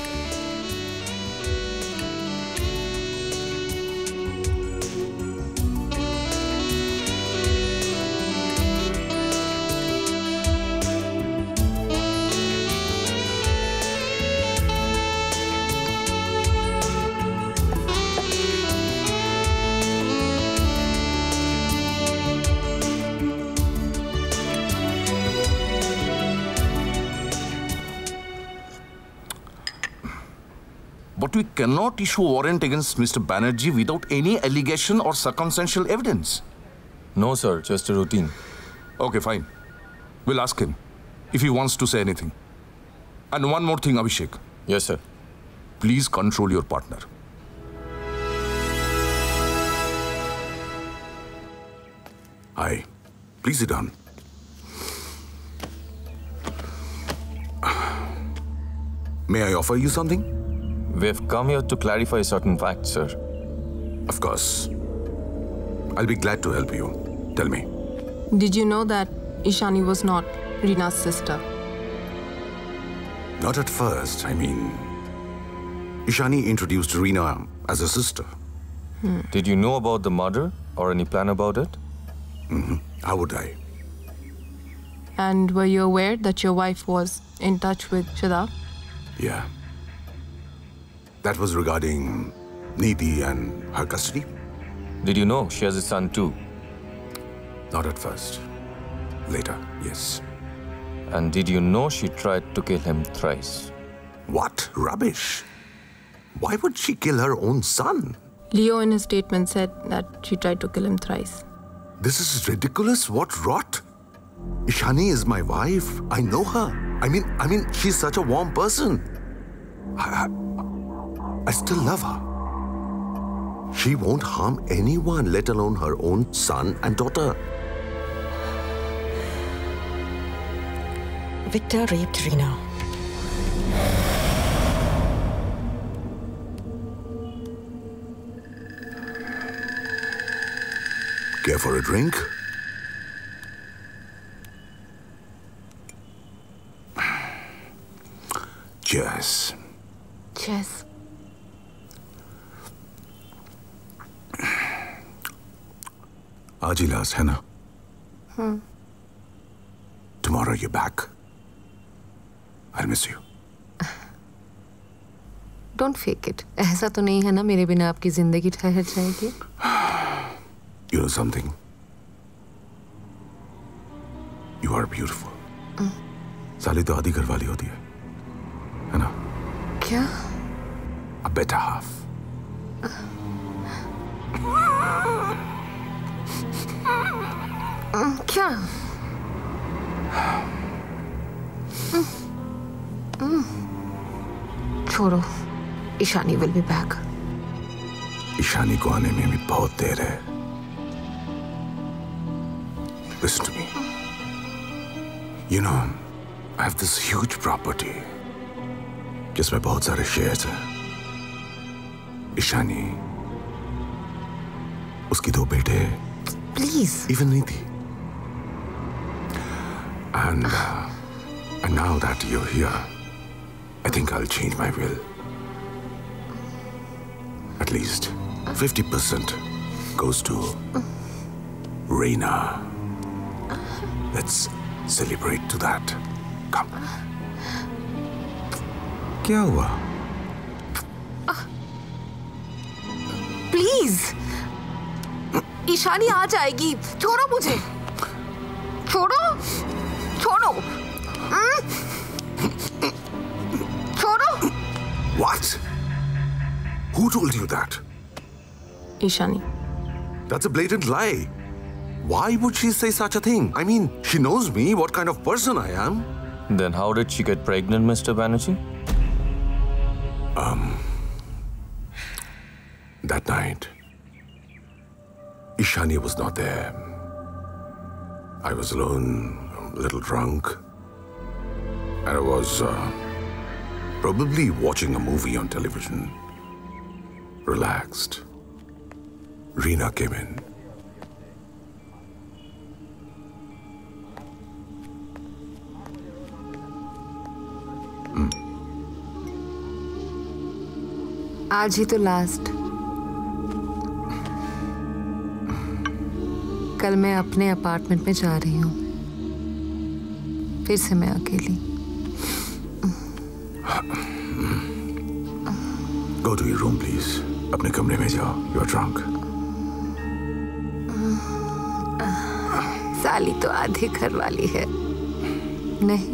But we cannot issue a warrant against Mr. Banerjee without any allegation or circumstantial evidence. No, sir. Just a routine. Okay, fine. We'll ask him if he wants to say anything. And one more thing, Abhishek. Yes, sir. Please control your partner. Hi. Please sit down. May I offer you something? We've come here to clarify certain facts, sir. Of course. I'll be glad to help you. Tell me. Did you know that Ishani was not Reena's sister? Not at first. I mean, Ishani introduced Reena as a sister. Did you know about the murder or any plan about it? How would I? And were you aware that your wife was in touch with Shadab? Yeah. That was regarding Neeti and her custody? Did you know she has a son too? Not at first. Later, yes. And did you know she tried to kill him thrice? What? Rubbish. Why would she kill her own son? Leo in his statement said that she tried to kill him thrice. This is ridiculous. What rot? Ishani is my wife. I know her. I mean, she's such a warm person. I still love her. She won't harm anyone, let alone her own son and daughter. Victor raped Reena. Care for a drink? Cheers. Cheers. आज ही last है ना? Tomorrow you're back. I'll miss you. Don't fake it. ऐसा तो नहीं है ना मेरे बिना आपकी जिंदगी ठहर जाएगी? You know something? You are beautiful. साली तो आधी घरवाली होती है ना? क्या? A better half. क्या? छोड़ो. Ishani will be back. Ishani को आने में भी बहुत देर है. Listen to me. You know, I have this huge property. जिसमें बहुत सारे शेयर्स हैं. ईशानी, उसकी 2 बेटे. Please. Even Neeti. And now that you're here, I think I'll change my will. At least 50% goes to Reena. Let's celebrate to that. Come. क्या हुआ? Please. Ishani आ जाएगी. छोड़ो मुझे. छोड़ो. छोड़ो. छोड़ो. What? Who told you that? Ishani. That's a blatant lie. Why would she say such a thing? I mean, she knows me, what kind of person I am. Then how did she get pregnant, Mr. Banerjee? That night, Ishani was not there. I was alone, a little drunk. And I was probably watching a movie on television. Relaxed. Reena came in. आज ही तो last. कल मैं अपने apartment में जा रही हूँ. फिर से मैं अकेली. Go to your room, please. अपने कमरे में जाओ. You are drunk. साली तो आधी घर वाली है. नहीं.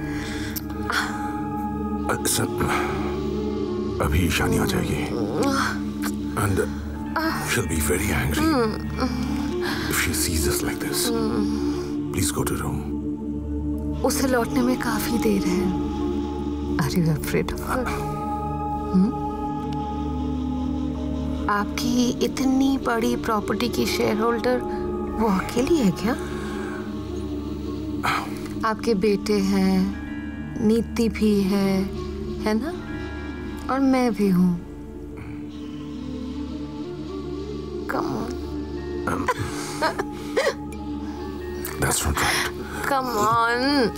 अभी ईशानी आ जाएगी. And she'll be very angry if she sees us like this. Please go to room. उसे लौटने में काफी देर है. Are you afraid of her? आपकी इतनी बड़ी प्रॉपर्टी की शेयर होल्डर वो अकेली है क्या? आपके बेटे हैं, नीति भी है ना? और मैं भी हूँ। Come on. That's not right. Come on.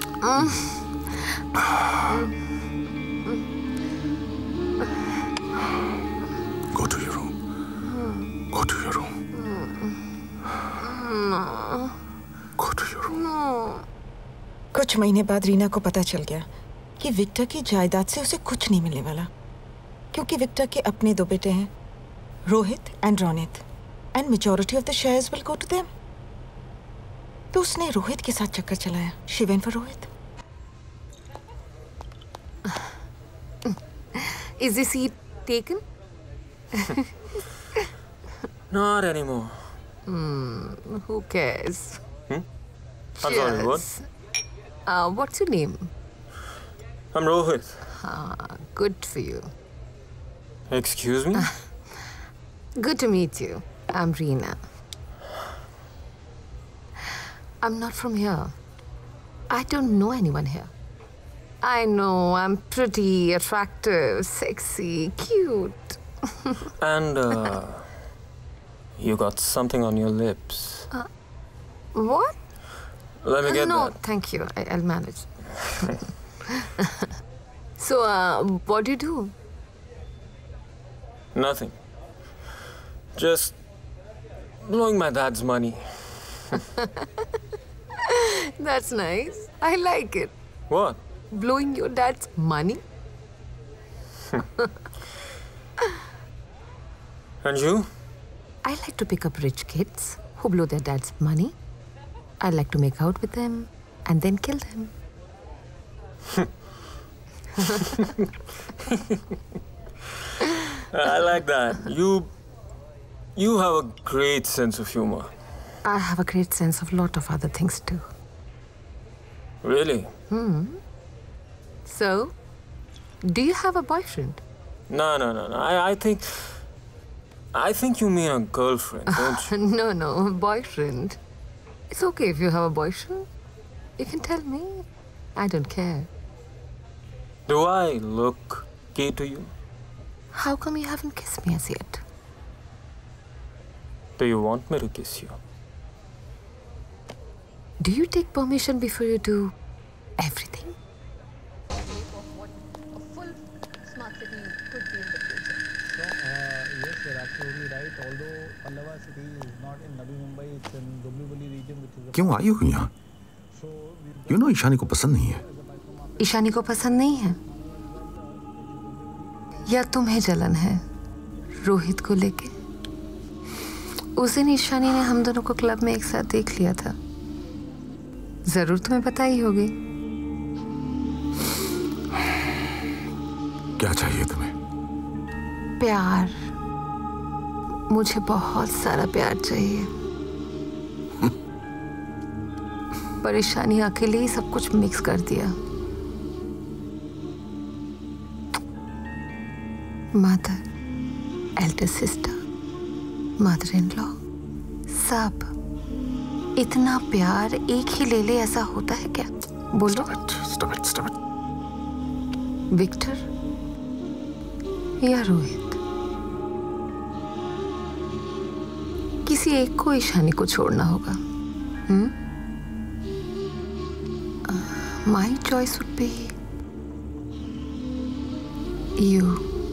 Go to your room. Go to your room. Go to your room. कुछ महीने बाद रीना को पता चल गया कि विक्टर की जायदाद से उसे कुछ नहीं मिलने वाला, क्योंकि विक्टर के अपने 2 बेटे हैं, Rohit and Ronit, and majority of the shares will go to them. तो उसने रोहित के साथ चक्कर चलाया। She went for Rohit. Is the seat taken? Not anymore. Who cares? I'm sorry, what? What's your name? I'm Rohit. Good for you. Excuse me? Good to meet you. I'm Reena. I'm not from here. I don't know anyone here. I know I'm pretty, attractive, sexy, cute. And you got something on your lips. What? Let me get no, that. thank you. I'll manage. So, what do you do? Nothing. Just blowing my dad's money. That's nice. I like it. What? Blowing your dad's money? And you? I like to pick up rich kids who blow their dad's money. I like to make out with them and then kill them. I like that. You have a great sense of humor. I have a great sense of a lot of other things too. Really? So, do you have a boyfriend? No. I think you mean a girlfriend, don't you? No, boyfriend. It's okay if you have a boyfriend. You can tell me. I don't care. Do I look gay to you? How come you haven't kissed me as yet? Do you want me to kiss you? Do you take permission before you do everything? Yes, you're absolutely right. Although Pallava city is not in Navi Mumbai, it's in Dombivli region, which is. क्यों आई हो यहाँ? You know Ishani को पसंद नहीं है। ईशानी को पसंद नहीं है? या तुम्हें जलन है रोहित को लेके? उस दिन ईशानी ने हम दोनों को क्लब में एक साथ देख लिया था। जरूर तुम्हें पता ही होगी। क्या चाहिए तुम्हें? प्यार। मुझे बहुत सारा प्यार चाहिए। परेशानी अकेले ही सब कुछ मिक्स कर दिया। Mother, elder sister, mother in law, सब। इतना प्यार एक ही ले ले ऐसा होता है क्या? बोलो। Stop it. विक्टर या रोहित, किसी एक को ईशानी को छोड़ना होगा। My choice would be you.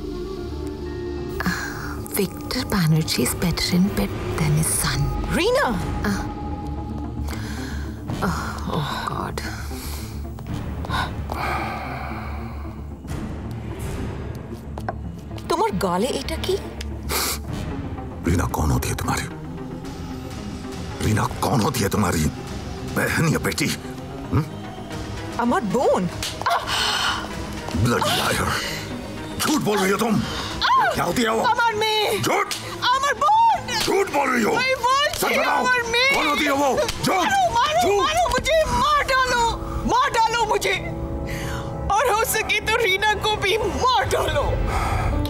Victor Banerjee is better in bed than his son. Reena! Oh God. তোমার গালে এটা কি? रीना कौन होती है तुम्हारी? रीना कौन होती है तुम्हारी? बहन या बेटी? আমার বোন। Bloody liar! झूठ बोल रही हो तुम? क्या होती है वो? আমার মেয়ে। झूठ! আমার বোন। झूठ बोल रही हो? मैं बोलती सच बताओ। আমার মেয়ে। कौन होती है वो? झूठ! मारो मुझे, मार डालो मुझे, और हो सके तो रीना को भी मार डालो।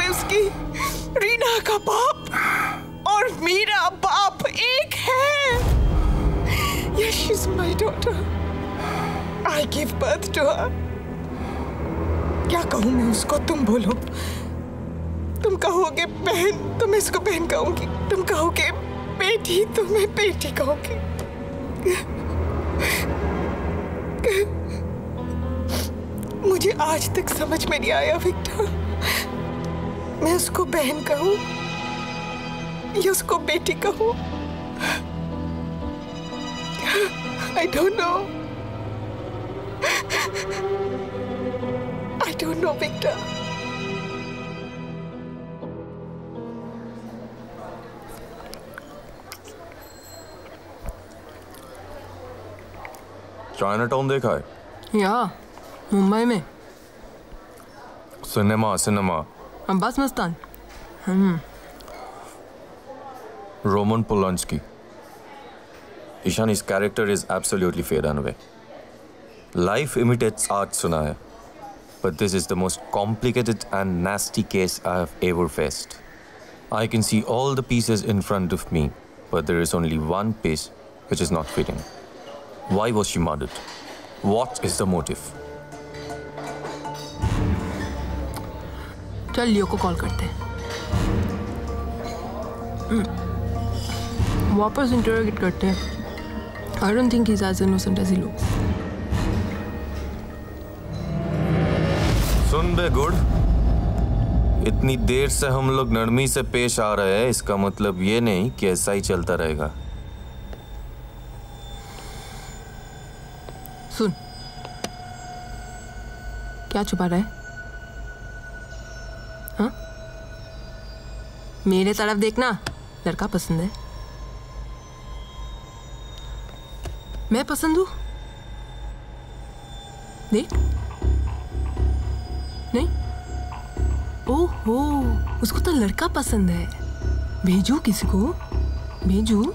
में उसकी। रीना का बाप और मेरा बाप एक है। Yes, she's my daughter. I gave birth to her. क्या कहूँ मैं उसको, तुम बोलो। तुम कहोगे बहन तो मैं इसको बहन कहूंगी, तुम कहोगे बेटी तो मैं बेटी कहूंगी। मुझे आज तक समझ में नहीं आया विक्टर, मैं उसको बहन कहूं या उसको बेटी कहूं। I don't know. I don't know, Victor. चाइनाटाउन देखा है? या मुंबई में cinema Abbas Mustan. Roman Polanski. Ishani's character is absolutely fair and away. Life imitates art, सुना है, but this is the most complicated and nasty case I have ever faced. I can see all the pieces in front of me, but there is only one piece which is not fitting. Why was she murdered? What is the motive? चल लियो को call करते हैं। वापस interrogate करते हैं। I don't think he's as innocent as he looks. सुन बे गुड, इतनी देर से हम लोग नरमी से पेश आ रहे हैं, इसका मतलब ये नहीं कि ऐसा ही चलता रहेगा। सुन, क्या छुपा रहा है? हाँ? मेरे तरफ देखना, लड़का पसंद है। मैं पसंद हूं? देख, नहीं? ओहो, उसको तो लड़का पसंद है। भेजू किसी को? भेजू?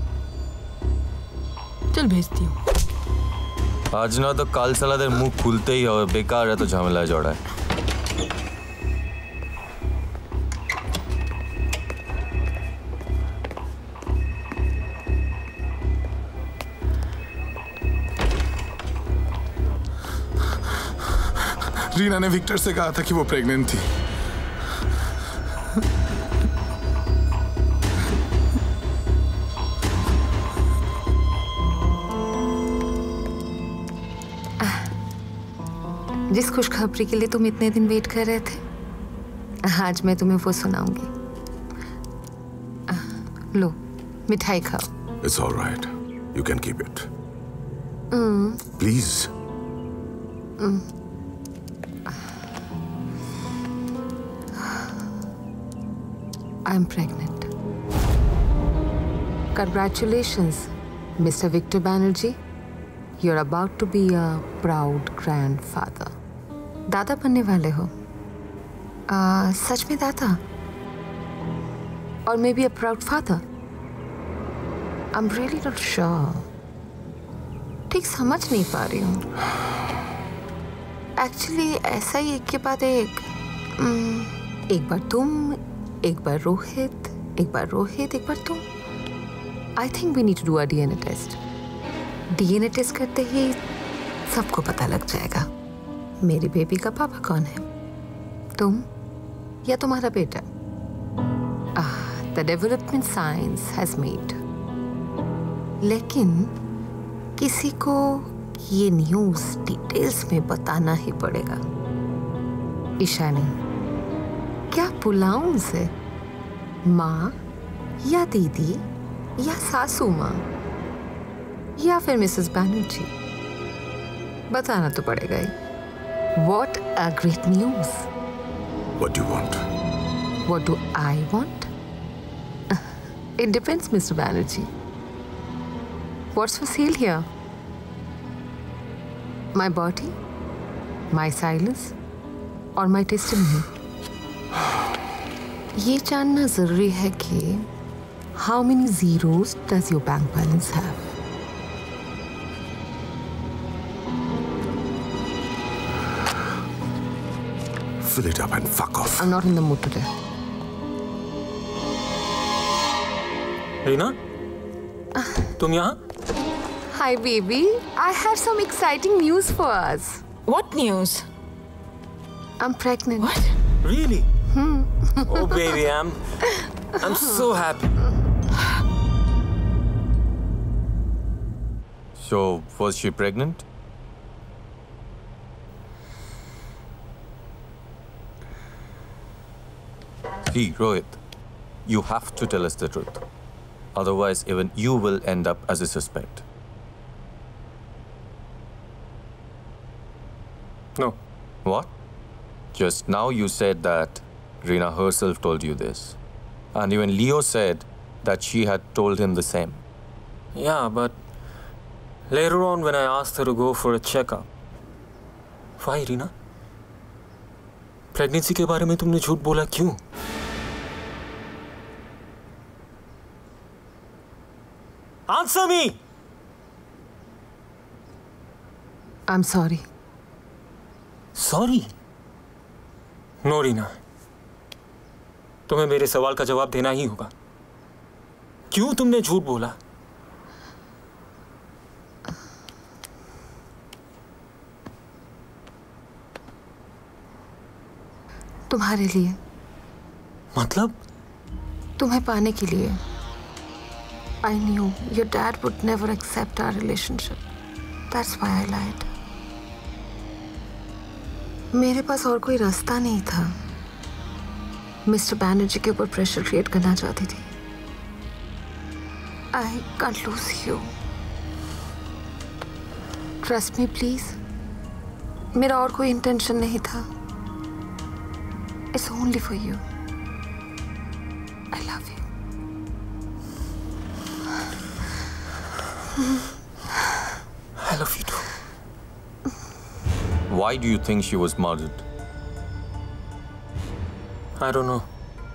चल भेजती हूँ। आज ना तो काल साला देर मुंह खुलते ही और बेकार है तो झमेला जोड़ा है। रीना ने विक्टर से कहा था कि वो प्रेग्नेंट थी। जिस खुशखबरी के लिए तुम इतने दिन वेट कर रहे थे, आज मैं तुम्हें वो सुनाऊंगी। लो, मिठाई खाओ। It's all right. You can keep it. Please. I'm pregnant. Congratulations, Mr. Victor Banerjee. You're about to be a proud grandfather. दादा बनने वाले हो? सच में दादा? Or maybe a proud father? I'm really not sure. ठीक समझ नहीं पा रही हूँ। Actually ऐसा ही एक के बाद एक। एक बार तुम, एक बार रोहित, एक बार रोहित, एक बार तुम। I think we need to do a DNA test. DNA test करते ही सबको पता लग जाएगा मेरी बेबी का पापा कौन है, तुम या तुम्हारा बेटा। The development science has made. लेकिन किसी को ये न्यूज़ डिटेल्स में बताना ही पड़ेगा। ईशानी, क्या बुलाऊं उसे? माँ या दीदी या सासू माँ या फिर मिसेस बैनर्जी? बताना तो पड़ेगा ही। What a great news! What do you want? What do I want? It depends, Mr. Banerjee. What's for sale here? My body, my silence, or my testimony? ये जानना जरूरी है कि how many zeros does your bank balance have? fill it up and fuck off. I'm not in the mood today. Reena, तुम यहाँ? Hi, baby. I have some exciting news for us. What news? I'm pregnant. What? Really? Oh, baby, I'm so happy. So, was she pregnant? See, Rohit, you have to tell us the truth. Otherwise, even you will end up as a suspect. No. What? Just now you said that Reena herself told you this. And even Leo said that she had told him the same. Yeah, but later on when I asked her to go for a checkup. Why, Reena? Pregnancy के बारे में तुमने झूठ बोला क्यों? Answer me! I'm sorry. Sorry? No, Reena. तुम्हें मेरे सवाल का जवाब देना ही होगा। क्यों तुमने झूठ बोला? तुम्हारे लिए। मतलब? तुम्हें पाने के लिए। I knew your dad would never accept our relationship. That's why I lied. मेरे पास और कोई रास्ता नहीं था। मिस्टर बैनर्जी के ऊपर प्रेशर क्रिएट करना चाहती थी। I can't lose you. Trust me, please. मेरा और कोई इंटेंशन नहीं था। It's only for you. I love you. I love you too. Why do you think she was murdered? I don't know.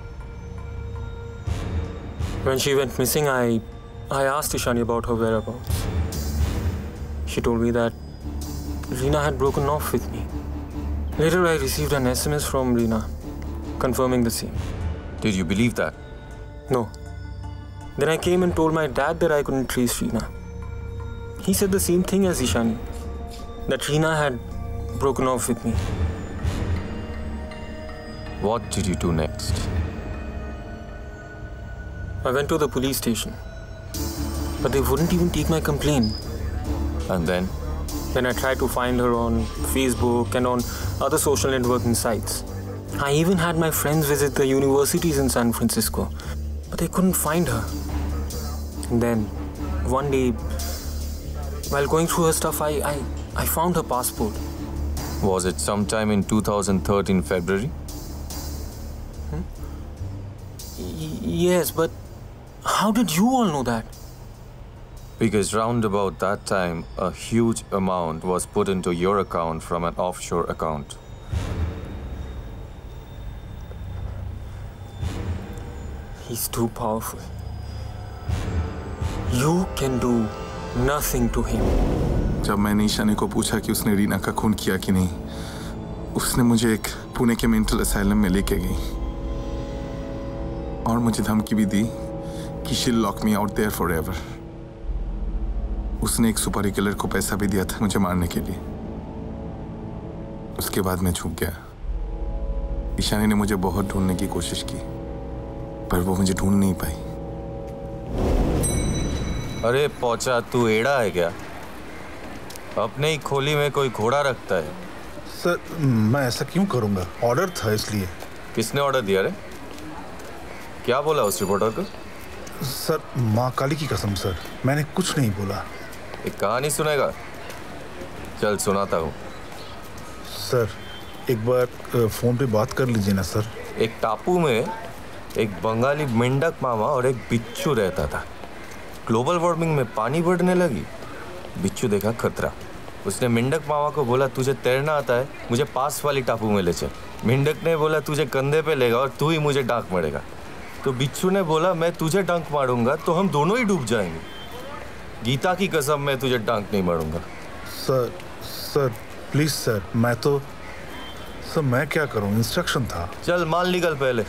When she went missing, I asked Ishani about her whereabouts. She told me that Reena had broken off with me. Later, I received an SMS from Reena confirming the same. Did you believe that? No. Then I came and told my dad that I couldn't trace Reena. He said the same thing as Ishani, that Reena had broken off with me. What did you do next? I went to the police station, but they wouldn't even take my complaint. And then? Then I tried to find her on Facebook and on other social networking sites. I even had my friends visit the universities in San Francisco, but they couldn't find her. And then, one day, while going through her stuff, I found her passport. Was it sometime in 2013 February? Yes, but how did you all know that? Because round about that time, a huge amount was put into your account from an offshore account. He's too powerful. You can do nothing to him. जब मैंने ईशानी को पूछा कि उसने रीना का खून किया कि नहीं, उसने मुझे एक पुणे के मेंटल असाइलम में लेके गई और मुझे धमकी भी दी कि she'll lock me out there forever. उसने एक सुपारी किलर को पैसा भी दिया था मुझे मारने के लिए। उसके बाद मैं छूट गया। ईशानी ने मुझे बहुत ढूंढने की कोशिश की, पर वो मुझे ढूंढ नहीं पाई। अरे पहुंचा, तू एड़ा है क्या? अपने ही खोली में कोई घोड़ा रखता है। सर, मैं ऐसा क्यों करूंगा? ऑर्डर था इसलिए। किसने ऑर्डर दिया रे? क्या बोला उस रिपोर्टर को? सर, माँ काली की कसम सर, मैंने कुछ नहीं बोला। एक कहानी सुनेगा? चल सुनाता हूँ। सर, एक बार फोन पे बात कर लीजिए ना सर। एक टापू में एक बंगाली मेंढक मामा और एक बिच्छू रहता था। ग्लोबल वार्मिंग में पानी बढ़ने लगी। बिच्छू देखा खतरा। उसने मेंढक मामा को बोला, तुझे तैरना आता है, मुझे पास वाली टापू में ले चल। मेंढक ने बोला, तुझे कंधे पे लेगा और तू ही मुझे डांक मारेगा। तो बिच्छू ने बोला, मैं तुझे डांक मारूंगा तो हम दोनों ही डूब जाएंगे। गीता की कसम, मैं तुझे डांक नहीं मारूंगा। सर प्लीज सर, मैं तो सर मैं क्या करूं, इंस्ट्रक्शन था। चल मान निकल पहले।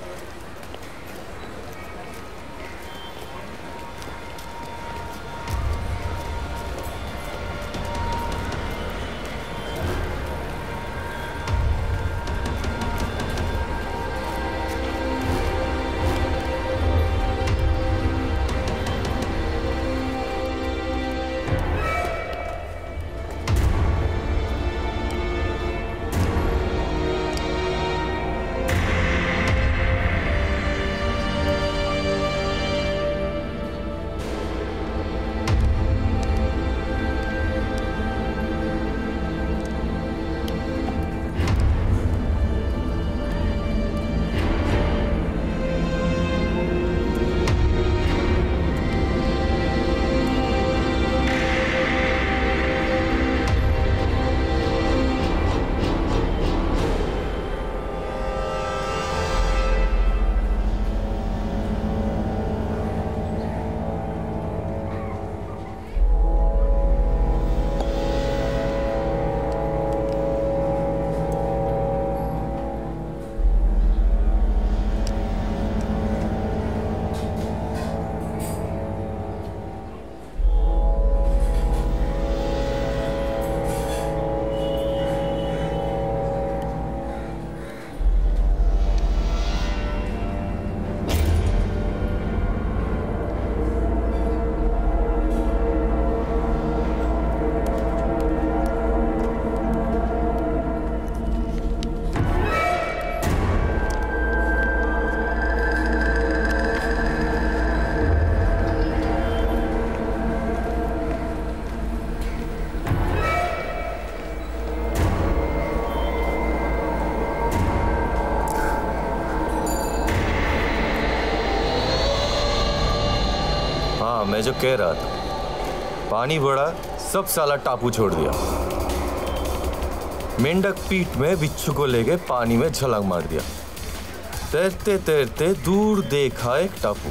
मैं जो कह रहा था, पानी बढ़ा, सब साला टापू छोड़ दिया। मेंढक पीठ में बिच्छू को लेके पानी में छलांग मार दिया। तैरते तैरते दूर देखा एक टापू।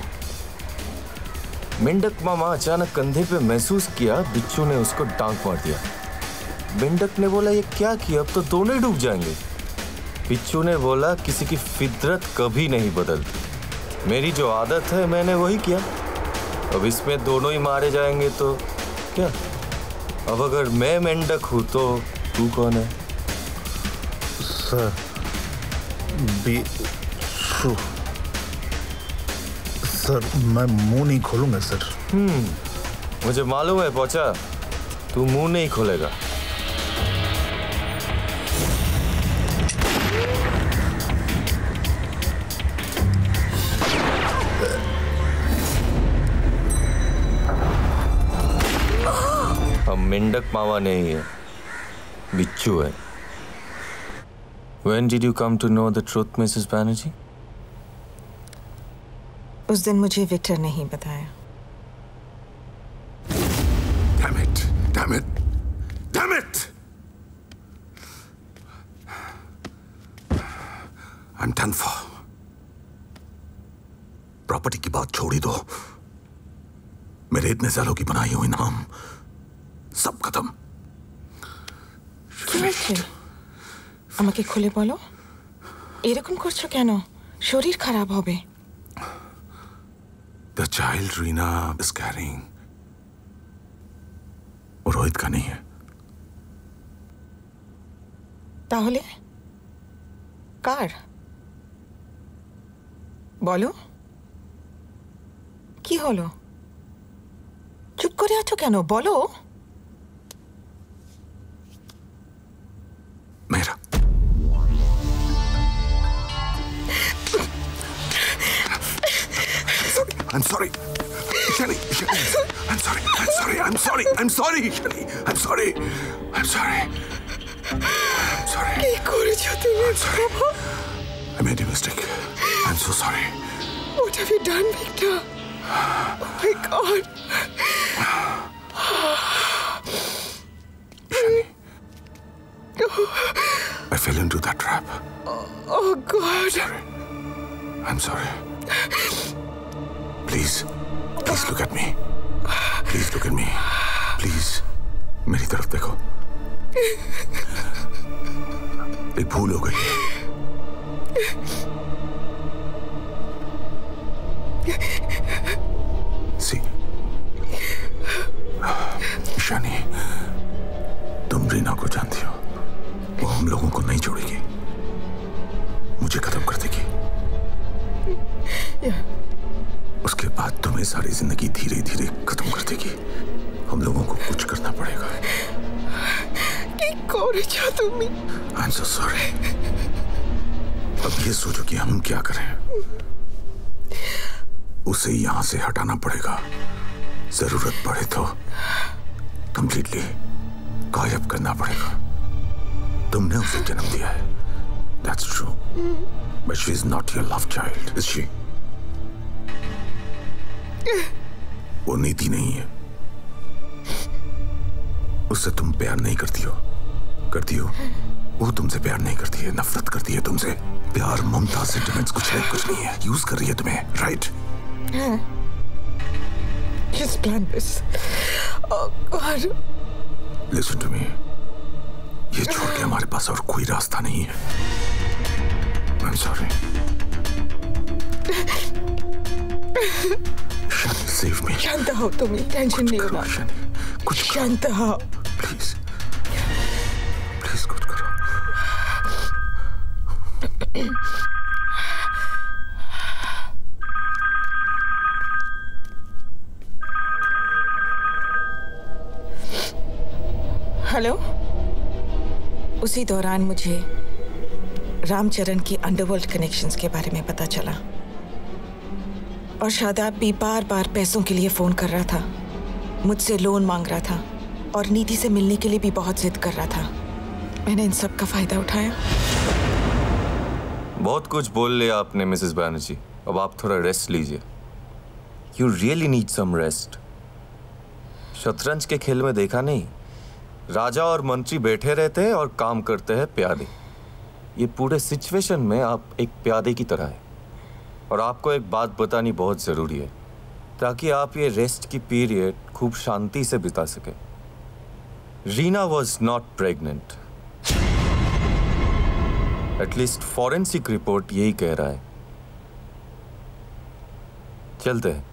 मेंढक मामा अचानक कंधे पे महसूस किया बिच्छू ने उसको डांक मार दिया। मेंढक ने बोला ये क्या किया, अब तो दोनों डूब जाएंगे। बिच्छू ने बोला किसी की फितरत कभी नहीं बदलती, मेरी जो आदत है मैंने वही किया। अब इसमें दोनों ही मारे जाएंगे तो क्या, अब अगर मैं मेंढक हूं तो तू कौन है? सर सर मैं मुंह नहीं खोलूंगा सर। मुझे मालूम है पहुंचा, तू मुंह नहीं खोलेगा। हम मेंढक मामा नहीं है, बिच्छू है। When did you come to know the truth, Mrs. Banerjee? उस दिन मुझे विक्टर नहीं बताया। Damn it! Damn it! Damn it! I'm done for. Property की बात छोड़ ही दो। मेरे इतने सालों की बनाई हुई नाम सब खत्म। আমাকে খুলে বলো, এরকম করছো কেন? শরীর খারাপ হবে। The child Reena is carrying Rohit का नहीं है। তাহলে কার? বলো কি হলো? চুপ করে আছো কেন? বলো। मेरा। I'm sorry. Ishani, I'm sorry. I'm sorry. I'm sorry. I'm sorry, Ishani. I'm sorry. I'm sorry. I'm sorry. কি করেছো তুমি? I'm sorry. I made a mistake. I'm so sorry. What have you done, Victor? Oh my God. Ishani. I fell into that trap. Oh God. Sorry. I'm sorry. Please look at me. Please look at me. Please, मेरी तरफ देखो. एक भूल हो गई। सी ईशानी, तुम रीना को जानती हो, वो हम लोगों को नहीं छोड़ेगी, मुझे खत्म कर देगी। उसके बाद तुम्हें सारी जिंदगी धीरे धीरे खत्म कर देगी। हम लोगों को कुछ करना पड़ेगा। I'm so sorry। अब ये सोचो कि हम क्या करें। उसे यहां से हटाना पड़ेगा, जरूरत पड़े तो कंप्लीटली गायब करना पड़ेगा। तुमने उसे जन्म दिया है, that's true, but she is not your love child, is she? वो नीति नहीं है। उससे तुम प्यार नहीं करती हो, करती हो? वो तुमसे प्यार नहीं करती है, नफरत करती है तुमसे। प्यार, ममता, सेंटिमेंट्स कुछ नहीं है। यूज कर रही है तुम्हें, right? Just plan this. Oh God. Listen to me. ये छोड़ के हमारे पास और कोई रास्ता नहीं है। I'm sorry. Shani, save me. शांत हो तुम, टेंशन नहीं होना। कुछ शांत हो। प्लीज, प्लीज कुछ करो। हेलो। उसी दौरान मुझे रामचरण की अंडरवर्ल्ड कनेक्शंस के बारे में पता चला, और शादाब भी बार बार पैसों के लिए फोन कर रहा था, मुझसे लोन मांग रहा था, और नीति से मिलने के लिए भी बहुत जिद कर रहा था। मैंने इन सब का फायदा उठाया। बहुत कुछ बोल लिया आपने मिसेस बैनर्जी, अब आप थोड़ा रेस्ट लीजिए। You really need some rest. शतरंज के खेल में देखा नहीं, राजा और मंत्री बैठे रहते हैं और काम करते हैं प्यादे। ये पूरे सिचुएशन में आप एक प्यादे की तरह है, और आपको एक बात बतानी बहुत ज़रूरी है, ताकि आप ये रेस्ट की पीरियड खूब शांति से बिता सके। Reena was not pregnant, at least forensic report यही कह रहा है। चलते हैं।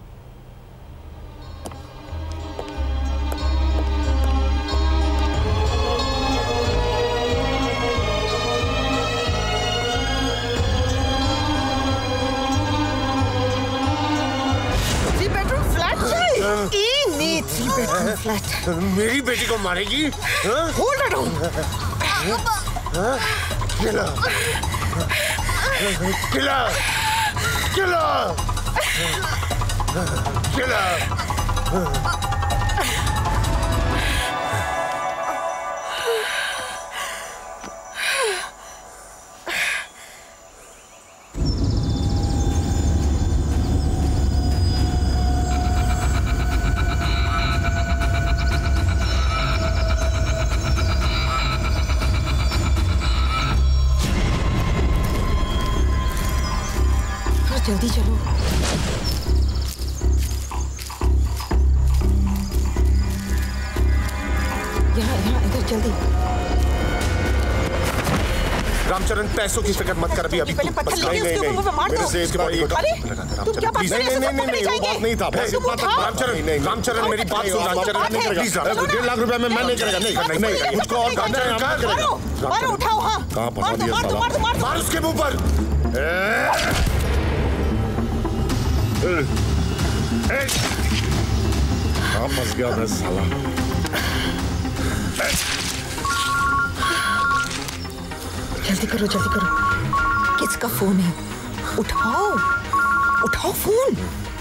मेरी बेटी को मारेगी? Hold it on. किला, किला, किला, किला। जल्दी चलो। यहाँ यहाँ इधर जल्दी। रामचरण, पैसों की फिक्र मत कर अभी। अभी पहले पत्थर लेके उसके ऊपर मार दो। मेरे से अरे तुम क्या बात कर रहे हो? नहीं, वो बात नहीं था। रामचरण, मेरी बात सुन। रामचरण, प्लीज, 1.5 लाख रुपए में मैं नहीं करेगा। नहीं, मुझको और मारो, उठाओ। हाँ, कहाँ फंसा दिया साला? मार उसके मुंह पर। कहाँ फंस गया मैं साला? जल्दी करो, जल्दी करो। किसका फोन है? उठाओ, उठाओ फोन।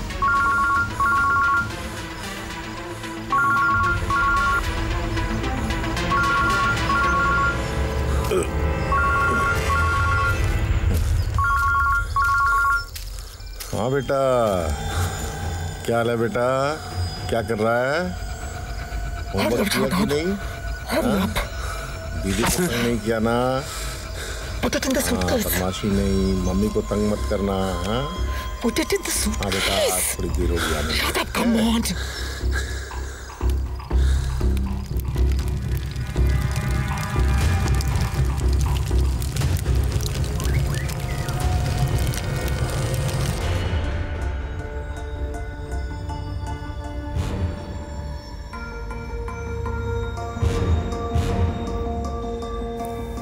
हाँ बेटा, क्या हाल है बेटा? क्या कर रहा है? होमवर्क किया कि नहीं? दीदी को तंग नहीं किया ना? बदमाशी नहीं, मम्मी को तंग मत करना। हाँ बेटा, आज थोड़ी देर हो गया।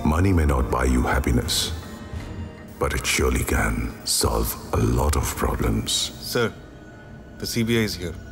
Money may not buy you happiness, but it surely can solve a lot of problems. Sir, the CBI is here.